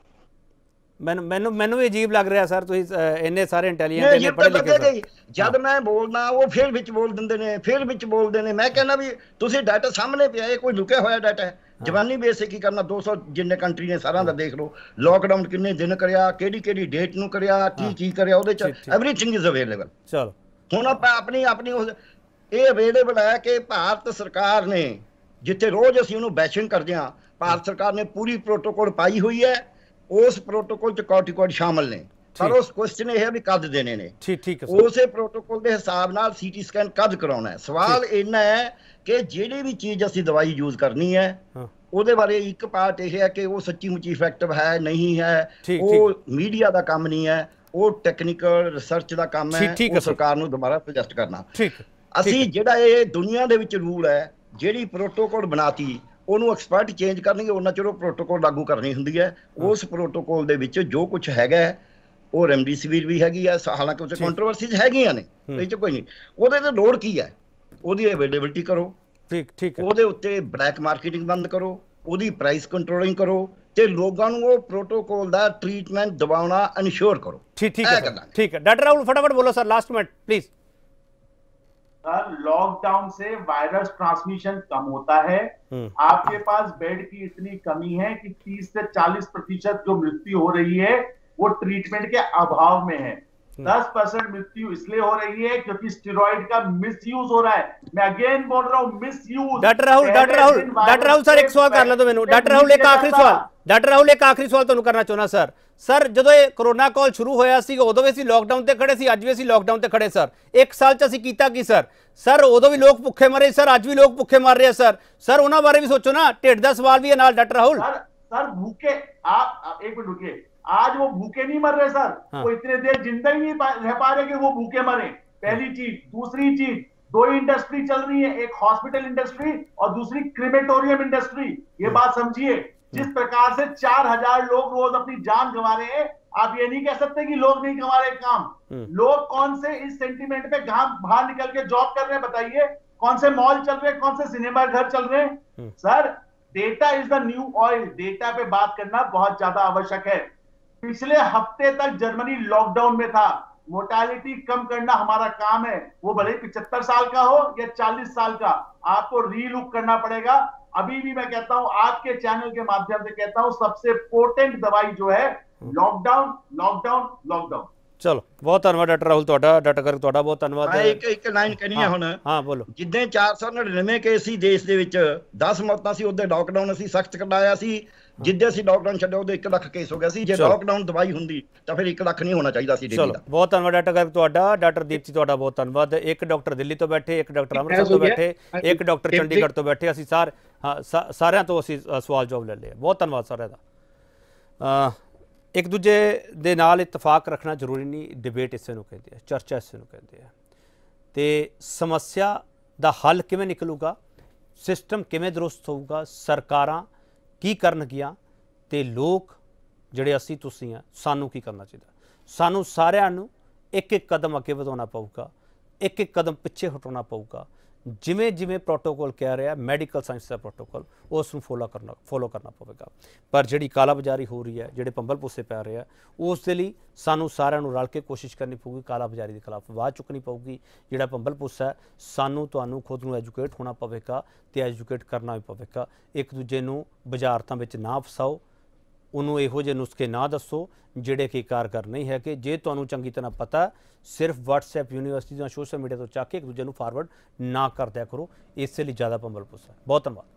A: मैनू भी अजीब लग रहा सर, इन्ने सारे इंटैलीजेंट इन्ने पढ़े लिखे
C: जब मैं बोलना वो फिर विच बोल दिंदे ने, फिर विच बोलदे ने। मैं कहना भी तुसीं डाटा सामने पिया है, कोई लुकिया होया डाटा है। जवानी बेस की करना 200 जिन्ने कंट्री ने सारा दा देख लो, लॉकडाउन किन्ने दिन करया, केड़ी डेट नूं करया, की करया, ओदे च एवरीथिंग इज अवेलेबल।
A: चलो
C: हुण आपां अपनी ये अवेलेबल है कि भारत सरकार ने जिथे रोज असीं उहनूं बैशिंग करदे हां, भारत सरकार ने पूरी प्रोटोकॉल पाई हुई है। उस प्रोटोकॉल च कॉर्टिकॉइड शामिल ने, पर उस क्वेश्चन यह है भी कद देने ने।
A: ठीक है
C: उस प्रोटोकॉल के हिसाब नाल सीटी स्कैन कद कराउणा है। सवाल इन्ना है कि जिहड़ी भी चीज़ असीं दवाई यूज करनी है ਉਹਦੇ ਬਾਰੇ ਇੱਕ ਪਾਰਟ ਇਹ ਹੈ ਕਿ ਉਹ ਸੱਚੀ ਮੁੱਚੀ ਇਫੈਕਟਿਵ ਹੈ ਨਹੀਂ ਹੈ, ਉਹ ਮੀਡੀਆ ਦਾ ਕੰਮ ਨਹੀਂ ਹੈ, ਉਹ ਟੈਕਨੀਕਲ ਰਿਸਰਚ ਦਾ ਕੰਮ ਹੈ, ਉਹ ਸਰਕਾਰ ਨੂੰ ਦੁਬਾਰਾ ਸੁਜੈਸਟ ਕਰਨਾ। ਅਸੀਂ ਜਿਹੜਾ ਇਹ ਦੁਨੀਆ ਦੇ ਵਿੱਚ ਰੂਲ ਹੈ, ਜਿਹੜੀ ਪ੍ਰੋਟੋਕੋਲ ਬਣਾਤੀ ਉਹਨੂੰ ਐਕਸਪਰਟ ਚੇਂਜ ਕਰਨਗੇ, ਉਹਨਾਂ ਚਿਰ ਉਹ ਪ੍ਰੋਟੋਕੋਲ ਲਾਗੂ ਕਰਨੀ ਹੁੰਦੀ ਹੈ। ਉਸ ਪ੍ਰੋਟੋਕੋਲ ਦੇ ਵਿੱਚ ਜੋ ਕੁਝ ਹੈਗਾ ਉਹ ਰੈਮਡੀਸਿਵਿਰ ਵੀ ਹੈਗੀ ਆ, ਹਾਲਾਂਕਿ ਉੱਥੇ ਕੰਟਰੋਵਰਸੀਜ਼ ਹੈਗੀਆਂ ਨੇ, ਇਹ 'ਚ ਕੋਈ ਨਹੀਂ। ਉਹਦੇ ਤੇ ਲੋੜ ਕੀ ਹੈ, ਉਹਦੀ ਅਵੇਲੇਬਿਲਿਟੀ ਕਰੋ, ਠੀਕ ਉਹਦੇ ਉੱਤੇ ਬਲੈਕ ਮਾਰਕੀਟਿੰਗ ਬੰਦ ਕਰੋ, ਉਹਦੀ ਪ੍ਰਾਈਸ ਕੰਟਰੋਲਿੰਗ ਕਰੋ ਤੇ ਲੋਕਾਂ ਨੂੰ ਉਹ ਪ੍ਰੋਟੋਕੋਲ ਦਾ ਟ੍ਰੀਟਮੈਂਟ ਦਿਵਾਉਣਾ ਇਨਸ਼ੋਰ ਕਰੋ। ਠੀਕ ਹੈ
A: डॉक्टर राहुल फटाफट बोलो sir, last minute please.
D: Sir lockdown से वायरस ट्रांसमिशन कम होता है। आपके पास बेड की इतनी कमी है कि 30 से 40% जो मृत्यु हो रही है वो ट्रीटमेंट के अभाव में है। 10% मृत्यु इसलिए हो रही है क्योंकि स्टेरॉइड का मिसयूज हो रहा है। मैं अगेन बोल रहा हूं मिसयूज।
A: डॉक्टर राहुल सर एक सवाल कर लो तो मैनू। डॉक्टर राहुल एक आखिरी सवाल ਤੁਹਾਨੂੰ ਕਰਨਾ ਚਾਹੁੰਦਾ ਸਰ ਜਦੋਂ ਇਹ ਕਰੋਨਾ ਕਾਲ ਸ਼ੁਰੂ ਹੋਇਆ ਸੀ ਉਦੋਂ ਵੀ ਅਸੀਂ ਲੋਕਡਾਊਨ ਤੇ ਖੜੇ ਸੀ, ਅੱਜ ਵੀ ਅਸੀਂ ਲੋਕਡਾਊਨ ਤੇ ਖੜੇ ਸਰ। ਇੱਕ ਸਾਲ ਚ ਅਸੀਂ ਕੀਤਾ ਕੀ ਸਰ ਉਦੋਂ ਵੀ ਲੋਕ ਭੁੱਖੇ ਮਰੇ ਸਰ, ਅੱਜ ਵੀ ਲੋਕ ਭੁੱਖੇ ਮਰ ਰਹੇ ਸਰ ਉਹਨਾਂ ਬਾਰੇ ਵੀ ਸੋਚੋ ਨਾ। ਢਿੱਡ ਦਾ ਸਵਾਲ ਵੀ ਹੈ ਨਾਲ। डॉक्टर राहुल
D: सर भूखे आप एक मिनट रुकिए, आज वो भूखे नहीं मर रहे सर, वो इतने देर जिंदा ही नहीं रह पा रहे कि वो भूखे मरे। पहली चीज। दूसरी चीज, दो इंडस्ट्री चल रही है, एक हॉस्पिटल इंडस्ट्री और दूसरी क्रिमेटोरियम इंडस्ट्री। ये बात समझिए, जिस प्रकार से 4000 लोग रोज अपनी जान गंवा रहे हैं, आप ये नहीं कह सकते कि लोग नहीं गंवा रहे काम। लोग कौन से इस सेंटीमेंट पे बाहर निकल के जॉब कर रहे हैं बताइए? कौन से मॉल चल रहे हैं, कौन से सिनेमा घर चल रहे हैं? Sir data is the new oil. Data पे बात करना बहुत ज्यादा आवश्यक है। पिछले हफ्ते तक जर्मनी लॉकडाउन में था। मोर्टालिटी कम करना हमारा काम है, वो भले 75 साल का हो या 40 साल का, आपको रीलुक करना पड़ेगा। अभी भी मैं कहता हूं, आज के चैनल के माध्यम से कहता हूं, सबसे पोटेंट दवाई जो है लॉकडाउन लॉकडाउन लॉकडाउन।
A: चलो बहुत धन्यवाद डॉक्टर राहुल, डॉक्टर गर्ग बहुत धन्यवाद।
C: एक लाइन कहनी है हुण।
A: हाँ बोलो।
C: जिद्दां 499 केस सी देश दे विच 10 मौतां सी, उद्दे लॉकडाउन असीं सख्त करवाया सी। जिद्दे असीं लॉकडाउन छड्डिया उद्दे 1 लाख केस हो गया सी। जे लॉकडाउन दवाई हुंदी तां फिर 1 लाख नहीं होना चाहिदा सी डेली दा। बहुत
A: धन्यवाद डॉक्टर गर्ग। डॉक्टर दीप जी बहुत धन्यवाद। एक डॉक्टर दिल्ली तो बैठे, एक डॉक्टर अमृतसर तो बैठे, एक डॉक्टर चंडीगढ़ तो बैठे। असीं सारिਆਂ ਤੋਂ ਅਸੀਂ सवाल जवाब ले लिया। बहुत धन्यवाद सारिਆਂ ਦਾ। एक दूजे दे नाल इतफाक रखना जरूरी नहीं, डिबेट इसे नूं कहते हैं, चर्चा इसे नूं कहते हैं। तो समस्या दा हल किवें निकलूगा, सिस्टम किवें दुरुस्त होऊगा, सरकारां की करनगियां ते लोग जिहड़े असीं तुसीं आ सानूं की करना चाहिए। सानूं सारिआं नूं एक एक कदम अगे वधाउणा पऊगा, एक एक कदम पिछे हटाउणा पऊगा। जिमें जिमें प्रोटोकॉल कह रहा मैडिकल साइंस का प्रोटोकॉल उसनूं फॉलो करना पवेगा। पर जिहड़ी कालाबाजारी हो रही है, जिहड़े पंबल पुस्से पै रहे हैं, उस दे लई सानूं सारिआं नूं रल के कोशिश करनी पऊगी, कालाबाजारी के खिलाफ आवाज़ चुकनी पऊगी। जिहड़ा पंबल पुस्सा है, सानूं तुहानूं खुद नूं एजुकेट होना पवेगा ते एजुकेट करना भी पवेगा। एक दूजे नूं बुझारतां विच ना फसाओ, उन्होंने इहो जे नुस्खे ना दसो जिहड़े कि कारगर नहीं है। कि जे तुहानूं चंगी तरह पता सिर्फ WhatsApp यूनीवर्सिटी या सोशल मीडिया तो चक के एक दूजे नूं फॉरवर्ड ना कर दिया करो। इस लिए ज़्यादा पंबल पुस्सा। बहुत धन्यवाद।